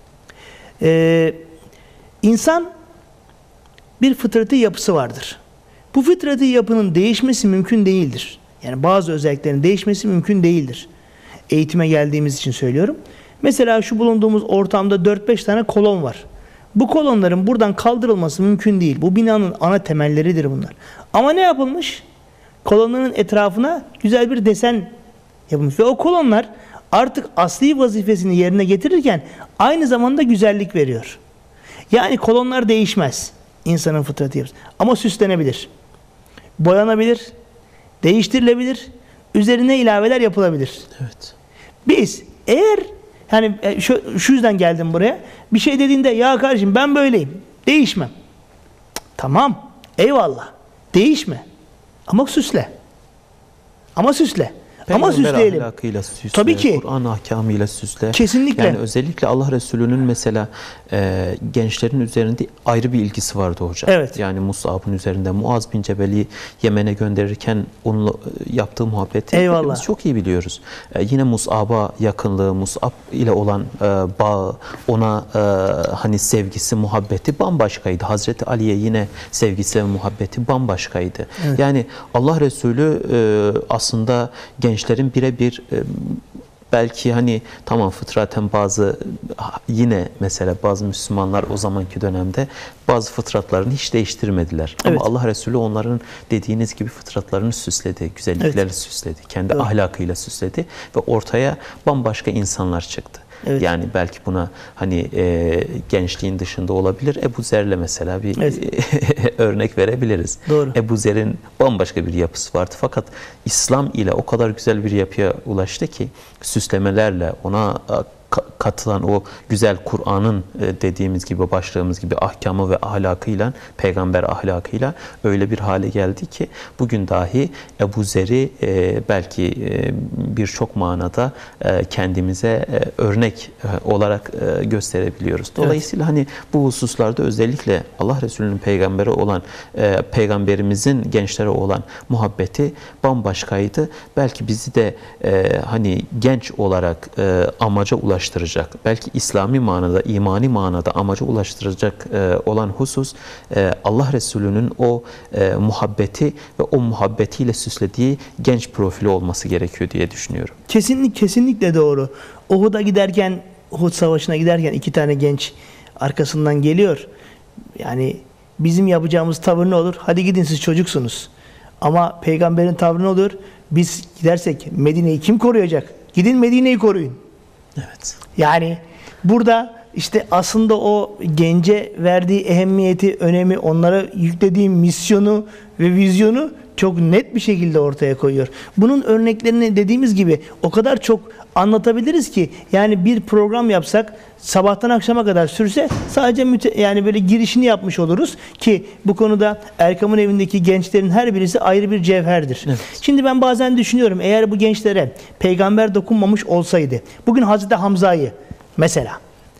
Ee, insan bir fıtratı yapısı vardır. Bu fıtratı yapının değişmesi mümkün değildir. Yani bazı özelliklerin değişmesi mümkün değildir. Eğitime geldiğimiz için söylüyorum. Mesela şu bulunduğumuz ortamda dört beş tane kolon var. Bu kolonların buradan kaldırılması mümkün değil. Bu binanın ana temelleridir bunlar. Ama ne yapılmış? Kolonların etrafına güzel bir desen yapılmış. Ve o kolonlar artık asli vazifesini yerine getirirken aynı zamanda güzellik veriyor. Yani kolonlar değişmez. İnsanın fıtratı yapısı. Ama süslenebilir. Boyanabilir. Değiştirilebilir. Üzerine ilaveler yapılabilir. Evet. Biz eğer yani şu, şu yüzden geldim buraya. Bir şey dediğinde ya kardeşim ben böyleyim. Değişmem. Tamam. Eyvallah. Değişme. Ama süsle. Ama süsle. Ama süsleyelim. Ahlakıyla süsle, tabii ki. Kur'an ahkamıyla süsle. Kesinlikle. Yani özellikle Allah Resulü'nün mesela e, gençlerin üzerinde ayrı bir ilgisi vardı hocam. Evet. Yani Mus'ab'ın üzerinde Muaz bin Cebel'i Yemen'e gönderirken onunla yaptığı muhabbeti Eyvallah. biz çok iyi biliyoruz. E, yine Mus'ab'a yakınlığı, Mus'ab ile olan e, bağı, ona e, hani sevgisi, muhabbeti bambaşkaydı. Hazreti Ali'ye yine sevgisi ve muhabbeti bambaşkaydı. Evet. Yani Allah Resulü e, aslında genç gençlerin birebir belki hani tamam fıtraten bazı yine mesela bazı Müslümanlar o zamanki dönemde bazı fıtratlarını hiç değiştirmediler. Evet. Ama Allah Resulü onların dediğiniz gibi fıtratlarını süsledi, güzellikleri evet. süsledi, kendi evet. ahlakıyla süsledi ve ortaya bambaşka insanlar çıktı. Evet. Yani belki buna hani e, gençliğin dışında olabilir. Ebu Zer'le mesela bir evet. örnek verebiliriz. Doğru. Ebu Zer'in bambaşka bir yapısı vardı. Fakat İslam ile o kadar güzel bir yapıya ulaştı ki süslemelerle ona katılan o güzel Kur'an'ın dediğimiz gibi başlığımız gibi ahkamı ve ahlakıyla, peygamber ahlakıyla öyle bir hale geldi ki bugün dahi Ebu Zer'i belki birçok manada kendimize örnek olarak gösterebiliyoruz. Dolayısıyla evet. hani bu hususlarda özellikle Allah Resulü'nün peygamberi olan, peygamberimizin gençlere olan muhabbeti bambaşkaydı. Belki bizi de hani genç olarak amaca ulaştıracak. Belki İslami manada, imani manada amaca ulaştıracak e, olan husus e, Allah Resulü'nün o e, muhabbeti ve o muhabbetiyle süslediği genç profili olması gerekiyor diye düşünüyorum. Kesinlikle, kesinlikle doğru. Uhud'a giderken, Uhud Savaşı'na giderken iki tane genç arkasından geliyor. Yani bizim yapacağımız tavır ne olur? Hadi gidin siz çocuksunuz. Ama peygamberin tavrı ne olur? Biz gidersek Medine'yi kim koruyacak? Gidin Medine'yi koruyun. Evet. Yani burada işte aslında o gence verdiği ehemmiyeti, önemi, onlara yüklediği misyonu ve vizyonu çok net bir şekilde ortaya koyuyor. Bunun örneklerini dediğimiz gibi o kadar çok anlatabiliriz ki yani bir program yapsak sabahtan akşama kadar sürse sadece müte, yani böyle girişini yapmış oluruz ki bu konuda Erkam'ın evindeki gençlerin her birisi ayrı bir cevherdir. Evet. Şimdi ben bazen düşünüyorum eğer bu gençlere peygamber dokunmamış olsaydı bugün Hazreti Hamza'yı mesela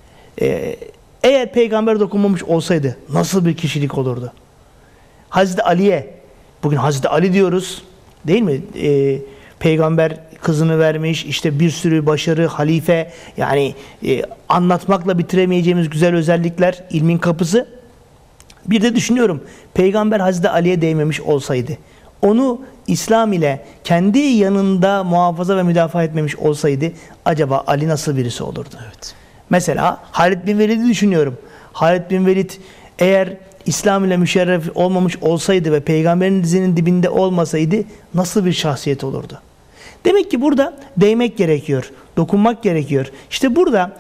e, eğer peygamber dokunmamış olsaydı nasıl bir kişilik olurdu? Hazreti Ali'ye bugün Hazreti Ali diyoruz değil mi? E, peygamber kızını vermiş, işte bir sürü başarı, halife, yani e, anlatmakla bitiremeyeceğimiz güzel özellikler, ilmin kapısı. Bir de düşünüyorum, peygamber Hazreti Ali'ye değmemiş olsaydı, onu İslam ile kendi yanında muhafaza ve müdafaa etmemiş olsaydı, acaba Ali nasıl birisi olurdu? Evet. Mesela Halid bin Velid'i düşünüyorum. Halid bin Velid eğer İslam ile müşerref olmamış olsaydı ve peygamberin dizinin dibinde olmasaydı nasıl bir şahsiyet olurdu? Demek ki burada değmek gerekiyor, dokunmak gerekiyor. İşte burada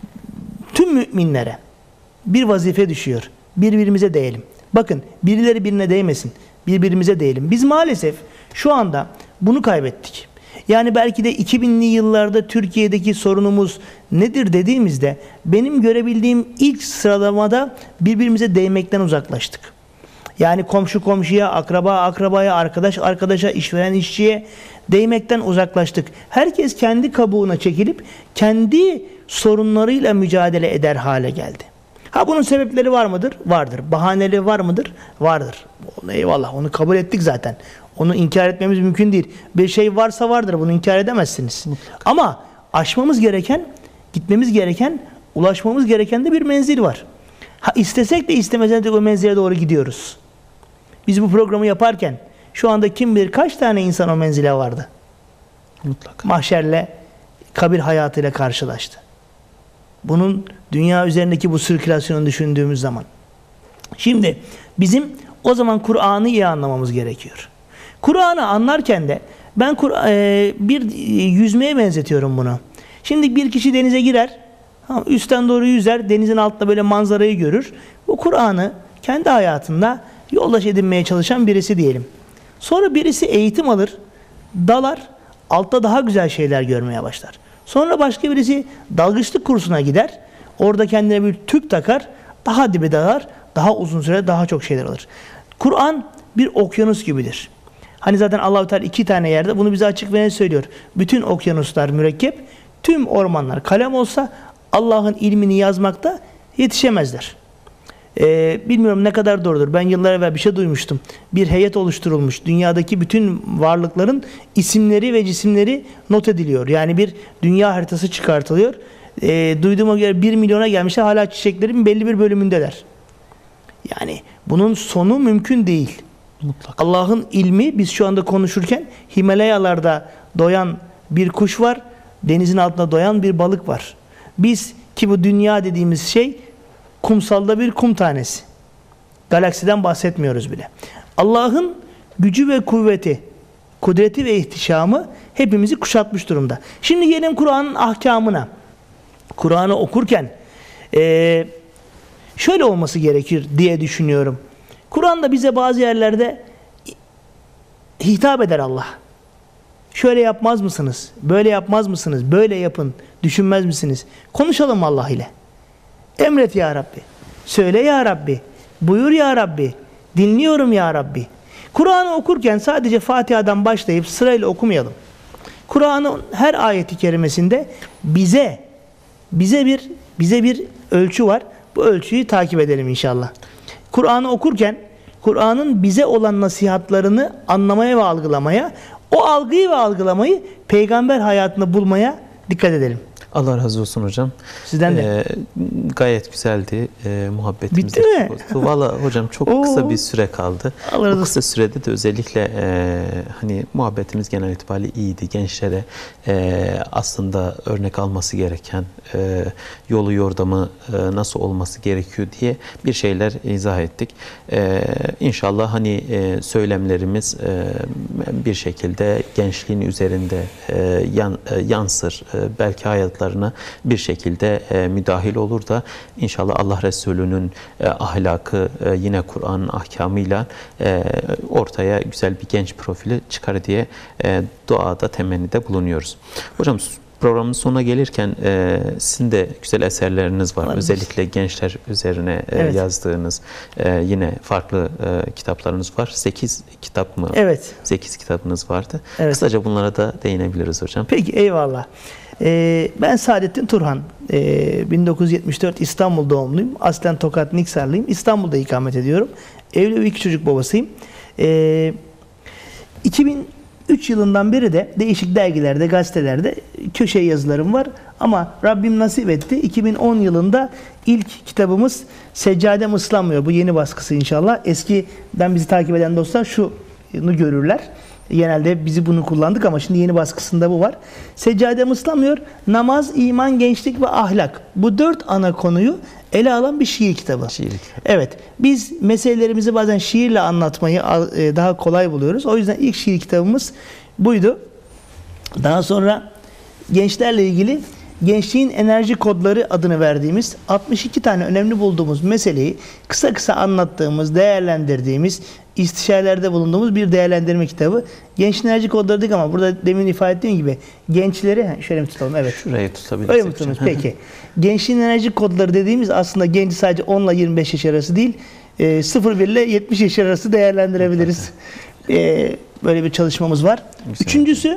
tüm müminlere bir vazife düşüyor. Birbirimize değelim. Bakın birileri birine değmesin, birbirimize değelim. Biz maalesef şu anda bunu kaybettik. Yani belki de iki binli yıllarda Türkiye'deki sorunumuz nedir dediğimizde benim görebildiğim ilk sıralamada birbirimize değmekten uzaklaştık. Yani komşu komşuya, akraba akrabaya, arkadaş arkadaşa, işveren işçiye değmekten uzaklaştık. Herkes kendi kabuğuna çekilip kendi sorunlarıyla mücadele eder hale geldi. Ha bunun sebepleri var mıdır? Vardır. Bahaneleri var mıdır? Vardır. Eyvallah, onu kabul ettik zaten. Onu inkar etmemiz mümkün değil. Bir şey varsa vardır, bunu inkar edemezsiniz. Mutlaka. Ama aşmamız gereken, gitmemiz gereken, ulaşmamız gereken de bir menzil var. Ha istesek de istemesek de o menzile doğru gidiyoruz. Biz bu programı yaparken şu anda kim bilir kaç tane insan o menzile vardı. Mutlaka. Mahşerle, kabir hayatıyla karşılaştı. Bunun dünya üzerindeki bu sirkülasyonu düşündüğümüz zaman. Şimdi bizim o zaman Kur'an'ı iyi anlamamız gerekiyor. Kur'an'ı anlarken de ben bir yüzmeye benzetiyorum bunu. Şimdi bir kişi denize girer, üstten doğru yüzer, denizin altında böyle manzarayı görür. Bu Kur'an'ı kendi hayatında yoldaş edinmeye çalışan birisi diyelim. Sonra birisi eğitim alır, dalar, altta daha güzel şeyler görmeye başlar. Sonra başka birisi dalgıçlık kursuna gider, orada kendine bir tüp takar, daha dibe dalar, daha uzun süre daha çok şeyler alır. Kur'an bir okyanus gibidir. Hani zaten Allah-u Teala iki tane yerde bunu bize açık ve net söylüyor. Bütün okyanuslar mürekkep, tüm ormanlar kalem olsa Allah'ın ilmini yazmakta yetişemezler. Ee, bilmiyorum ne kadar doğrudur. Ben yıllar evvel bir şey duymuştum. Bir heyet oluşturulmuş. Dünyadaki bütün varlıkların isimleri ve cisimleri not ediliyor. Yani bir dünya haritası çıkartılıyor. Ee, duyduğuma göre bir milyona gelmişler. Hala çiçeklerin belli bir bölümündeler. Yani bunun sonu mümkün değil. Mutlaka. Allah'ın ilmi, biz şu anda konuşurken Himalayalarda doyan bir kuş var. Denizin altında doyan bir balık var. Biz ki bu dünya dediğimiz şey kumsalda bir kum tanesi. Galaksiden bahsetmiyoruz bile. Allah'ın gücü ve kuvveti, kudreti ve ihtişamı hepimizi kuşatmış durumda. Şimdi gelin Kur'an'ın ahkamına. Kur'an'ı okurken ee, şöyle olması gerekir diye düşünüyorum. Kur'an'da bize bazı yerlerde hitap eder Allah. Şöyle yapmaz mısınız? Böyle yapmaz mısınız? Böyle yapın. Düşünmez misiniz? Konuşalım Allah ile. Emret ya Rabbi. Söyle ya Rabbi. Buyur ya Rabbi. Dinliyorum ya Rabbi. Kur'an'ı okurken sadece Fatiha'dan başlayıp sırayla okumayalım. Kur'an'ın her ayeti kerimesinde bize bize bir bize bir ölçü var. Bu ölçüyü takip edelim inşallah. Kur'an'ı okurken Kur'an'ın bize olan nasihatlarını anlamaya ve algılamaya, o algıyı ve algılamayı peygamber hayatında bulmaya dikkat edelim. Allah razı olsun hocam. Sizden de. Ee, gayet güzeldi. Ee, muhabbetimiz. Bitti mi? Valla hocam çok Oo. kısa bir süre kaldı. Allah razı Bu kısa olsun. sürede de özellikle e, hani muhabbetimiz genel itibariyle iyiydi. Gençlere e, aslında örnek alması gereken e, yolu yordamı e, nasıl olması gerekiyor diye bir şeyler izah ettik. E, İnşallah hani e, söylemlerimiz e, bir şekilde gençliğin üzerinde e, yan, e, yansır. E, belki hayatlar bir şekilde e, müdahil olur da inşallah Allah Resulü'nün e, ahlakı e, yine Kur'an'ın ahkamıyla e, ortaya güzel bir genç profili çıkar diye e, duada temennide bulunuyoruz. Hocam programın sonuna gelirken e, sizin de güzel eserleriniz var. var Özellikle gençler üzerine e, evet. yazdığınız e, yine farklı e, kitaplarınız var. sekiz kitap mı? Evet. sekiz kitabınız vardı. Evet. Kısaca bunlara da değinebiliriz hocam. Peki eyvallah. Ee, ben Saadettin Turhan. Ee, bin dokuz yüz yetmiş dört İstanbul doğumluyum. Aslen Tokat Niksarlıyım. İstanbul'da ikamet ediyorum. Evli ve iki çocuk babasıyım. Ee, iki bin üç yılından beri de değişik dergilerde, gazetelerde köşe yazılarım var. Ama Rabbim nasip etti. iki bin on yılında ilk kitabımız Seccadem Islanmıyor. Bu yeni baskısı inşallah. Eskiden bizi takip eden dostlar şunu görürler. Genelde bizi bunu kullandık ama şimdi yeni baskısında bu var. Seccadem Islanmıyor. Namaz, iman, gençlik ve ahlak. Bu dört ana konuyu ele alan bir şiir kitabı. Şiir kitabı. Evet. Biz meselelerimizi bazen şiirle anlatmayı daha kolay buluyoruz. O yüzden ilk şiir kitabımız buydu. Daha sonra gençlerle ilgili Gençliğin Enerji Kodları adını verdiğimiz altmış iki tane önemli bulduğumuz meseleyi kısa kısa anlattığımız, değerlendirdiğimiz, istişarelerde bulunduğumuz bir değerlendirme kitabı. Gençliğin Enerji Kodları dedik ama burada demin ifade ettiğim gibi gençleri şöyle mi tutalım? Evet. Şurayı tutabiliriz. Öyle mi tutalım? Peki. Gençliğin Enerji Kodları dediğimiz aslında genci sadece on ile yirmi beş yaş arası değil, sıfır bir ile yetmiş yaş arası değerlendirebiliriz. e, böyle bir çalışmamız var. Güzel. Üçüncüsü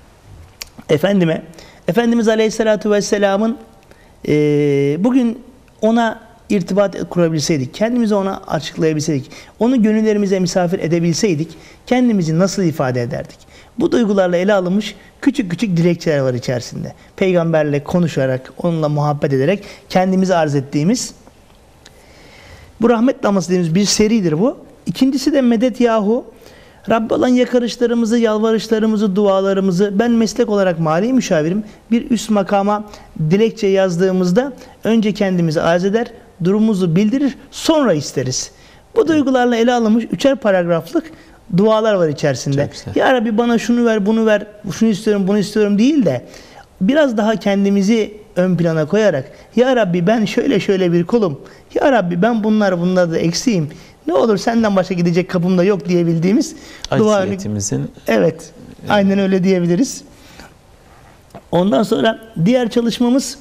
Efendime Efendimiz Aleyhisselatü Vesselam'ın e, bugün ona irtibat kurabilseydik, kendimizi ona açıklayabilseydik, onu gönüllerimize misafir edebilseydik, kendimizi nasıl ifade ederdik? Bu duygularla ele alınmış küçük küçük dilekçeler var içerisinde. Peygamberle konuşarak, onunla muhabbet ederek kendimizi arz ettiğimiz, bu rahmet damlası dediğimiz bir seridir bu. İkincisi de Medet Yahu. Rabbe olan yakarışlarımızı, yalvarışlarımızı, dualarımızı, ben meslek olarak mali müşavirim, bir üst makama dilekçe yazdığımızda önce kendimizi arz eder, durumumuzu bildirir, sonra isteriz. Bu duygularla ele alınmış üçer paragraflık dualar var içerisinde. Ya Rabbi bana şunu ver, bunu ver, şunu istiyorum, bunu istiyorum değil de biraz daha kendimizi ön plana koyarak Ya Rabbi ben şöyle şöyle bir kulum. Ya Rabbi ben bunlar bunlar da eksiğim. Ne olur senden başka gidecek kapım da yok diyebildiğimiz dua. Acziyetimizin. Evet. Aynen öyle diyebiliriz. Ondan sonra diğer çalışmamız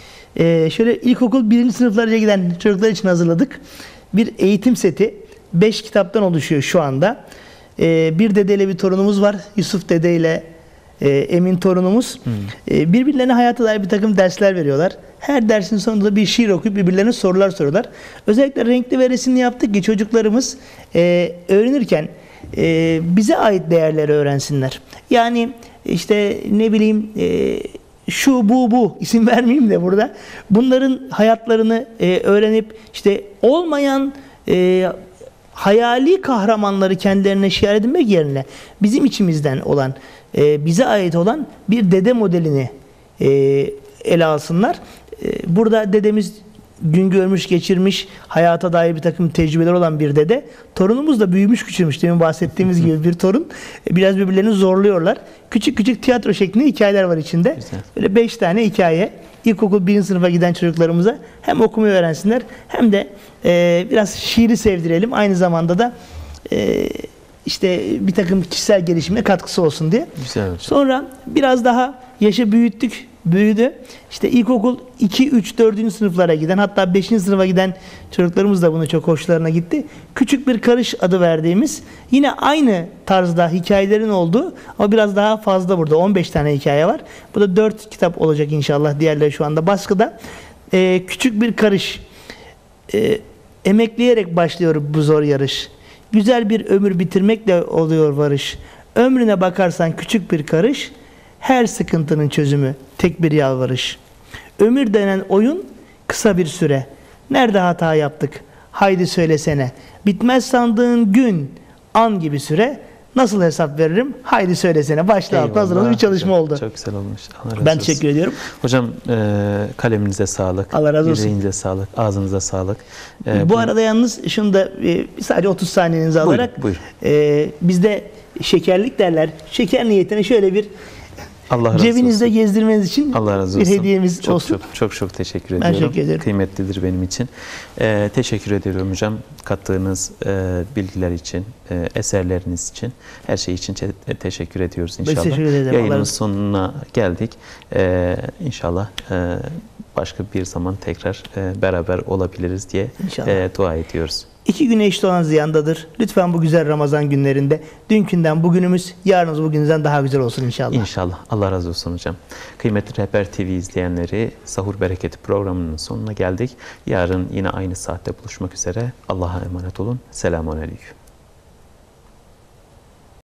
e, şöyle ilkokul birinci sınıflara giden çocuklar için hazırladık. Bir eğitim seti. Beş kitaptan oluşuyor şu anda. E, bir dedeyle bir torunumuz var. Yusuf dedeyle e, Emin torunumuz. Hmm. E, birbirlerine hayata dair bir takım dersler veriyorlar. Her dersin sonunda bir şiir okuyup birbirlerine sorular soruyorlar. Özellikle renkli ve resimli yaptık ki çocuklarımız e, öğrenirken e, bize ait değerleri öğrensinler. Yani işte ne bileyim e, şu bu bu isim vermeyeyim de burada bunların hayatlarını e, öğrenip işte olmayan e, hayali kahramanları kendilerine şiar edinmek yerine bizim içimizden olan e, bize ait olan bir dede modelini e, ele alsınlar. E, burada dedemiz gün görmüş geçirmiş hayata dair bir takım tecrübeler olan bir dede. Torunumuz da büyümüş küçülmüş. Demin bahsettiğimiz gibi bir torun. Biraz birbirlerini zorluyorlar. Küçük küçük tiyatro şeklinde hikayeler var içinde. Güzel. Böyle beş tane hikaye. İlkokul birinci sınıfa giden çocuklarımıza hem okumayı öğrensinler hem de e, biraz şiiri sevdirelim. Aynı zamanda da e, işte bir takım kişisel gelişimine katkısı olsun diye. Güzel hocam. Sonra biraz daha yaşı büyüttük. Büyüdü. İşte ilkokul iki, üç, dördüncü sınıflara giden hatta beşinci sınıfa giden çocuklarımız da bunu çok hoşlarına gitti. Küçük bir karış adı verdiğimiz yine aynı tarzda hikayelerin olduğu ama biraz daha fazla burada on beş tane hikaye var. Bu da dört kitap olacak inşallah. Diğerleri şu anda baskıda. Ee, küçük bir karış. Ee, emekleyerek başlıyor bu zor yarış. Güzel bir ömür bitirmekle oluyor varış. Ömrüne bakarsan küçük bir karış. Her sıkıntının çözümü tek bir yalvarış. Ömür denen oyun kısa bir süre. Nerede hata yaptık? Haydi söylesene. Bitmez sandığın gün, an gibi süre. Nasıl hesap veririm? Haydi söylesene. Başta altına hazırlanan bir çalışma çok, oldu. Çok güzel olmuş. Allah razı ben olsun. teşekkür ediyorum. Hocam e, kaleminize sağlık. Allah razı olsun. Yüreğinize sağlık. Ağzınıza sağlık. E, bu, bu arada yalnız şunu da e, sadece otuz saniyenizi alarak buyur, buyur. E, bizde şekerlik derler. Şeker niyetine şöyle bir Allah razı cebinizde olsun. gezdirmeniz için Allah razı bir olsun. hediyemiz çok, olsun. Çok çok çok teşekkür Ben ediyorum. teşekkür ederim. Kıymetlidir benim için. Ee, teşekkür ediyorum hocam. Kattığınız e, bilgiler için, e, eserleriniz için, her şey için te- teşekkür ediyoruz inşallah. Ben teşekkür ederim. Yayınımız sonuna geldik. Ee, inşallah e, başka bir zaman tekrar e, beraber olabiliriz diye e, dua ediyoruz. İki güne eşit olan ziyandadır. Lütfen bu güzel Ramazan günlerinde dünkünden bugünümüz, yarınız bugünüzden daha güzel olsun inşallah. İnşallah. Allah razı olsun hocam. Kıymetli Rehber T V izleyenleri, Sahur Bereketi programının sonuna geldik. Yarın yine aynı saatte buluşmak üzere. Allah'a emanet olun. Selamun aleyküm.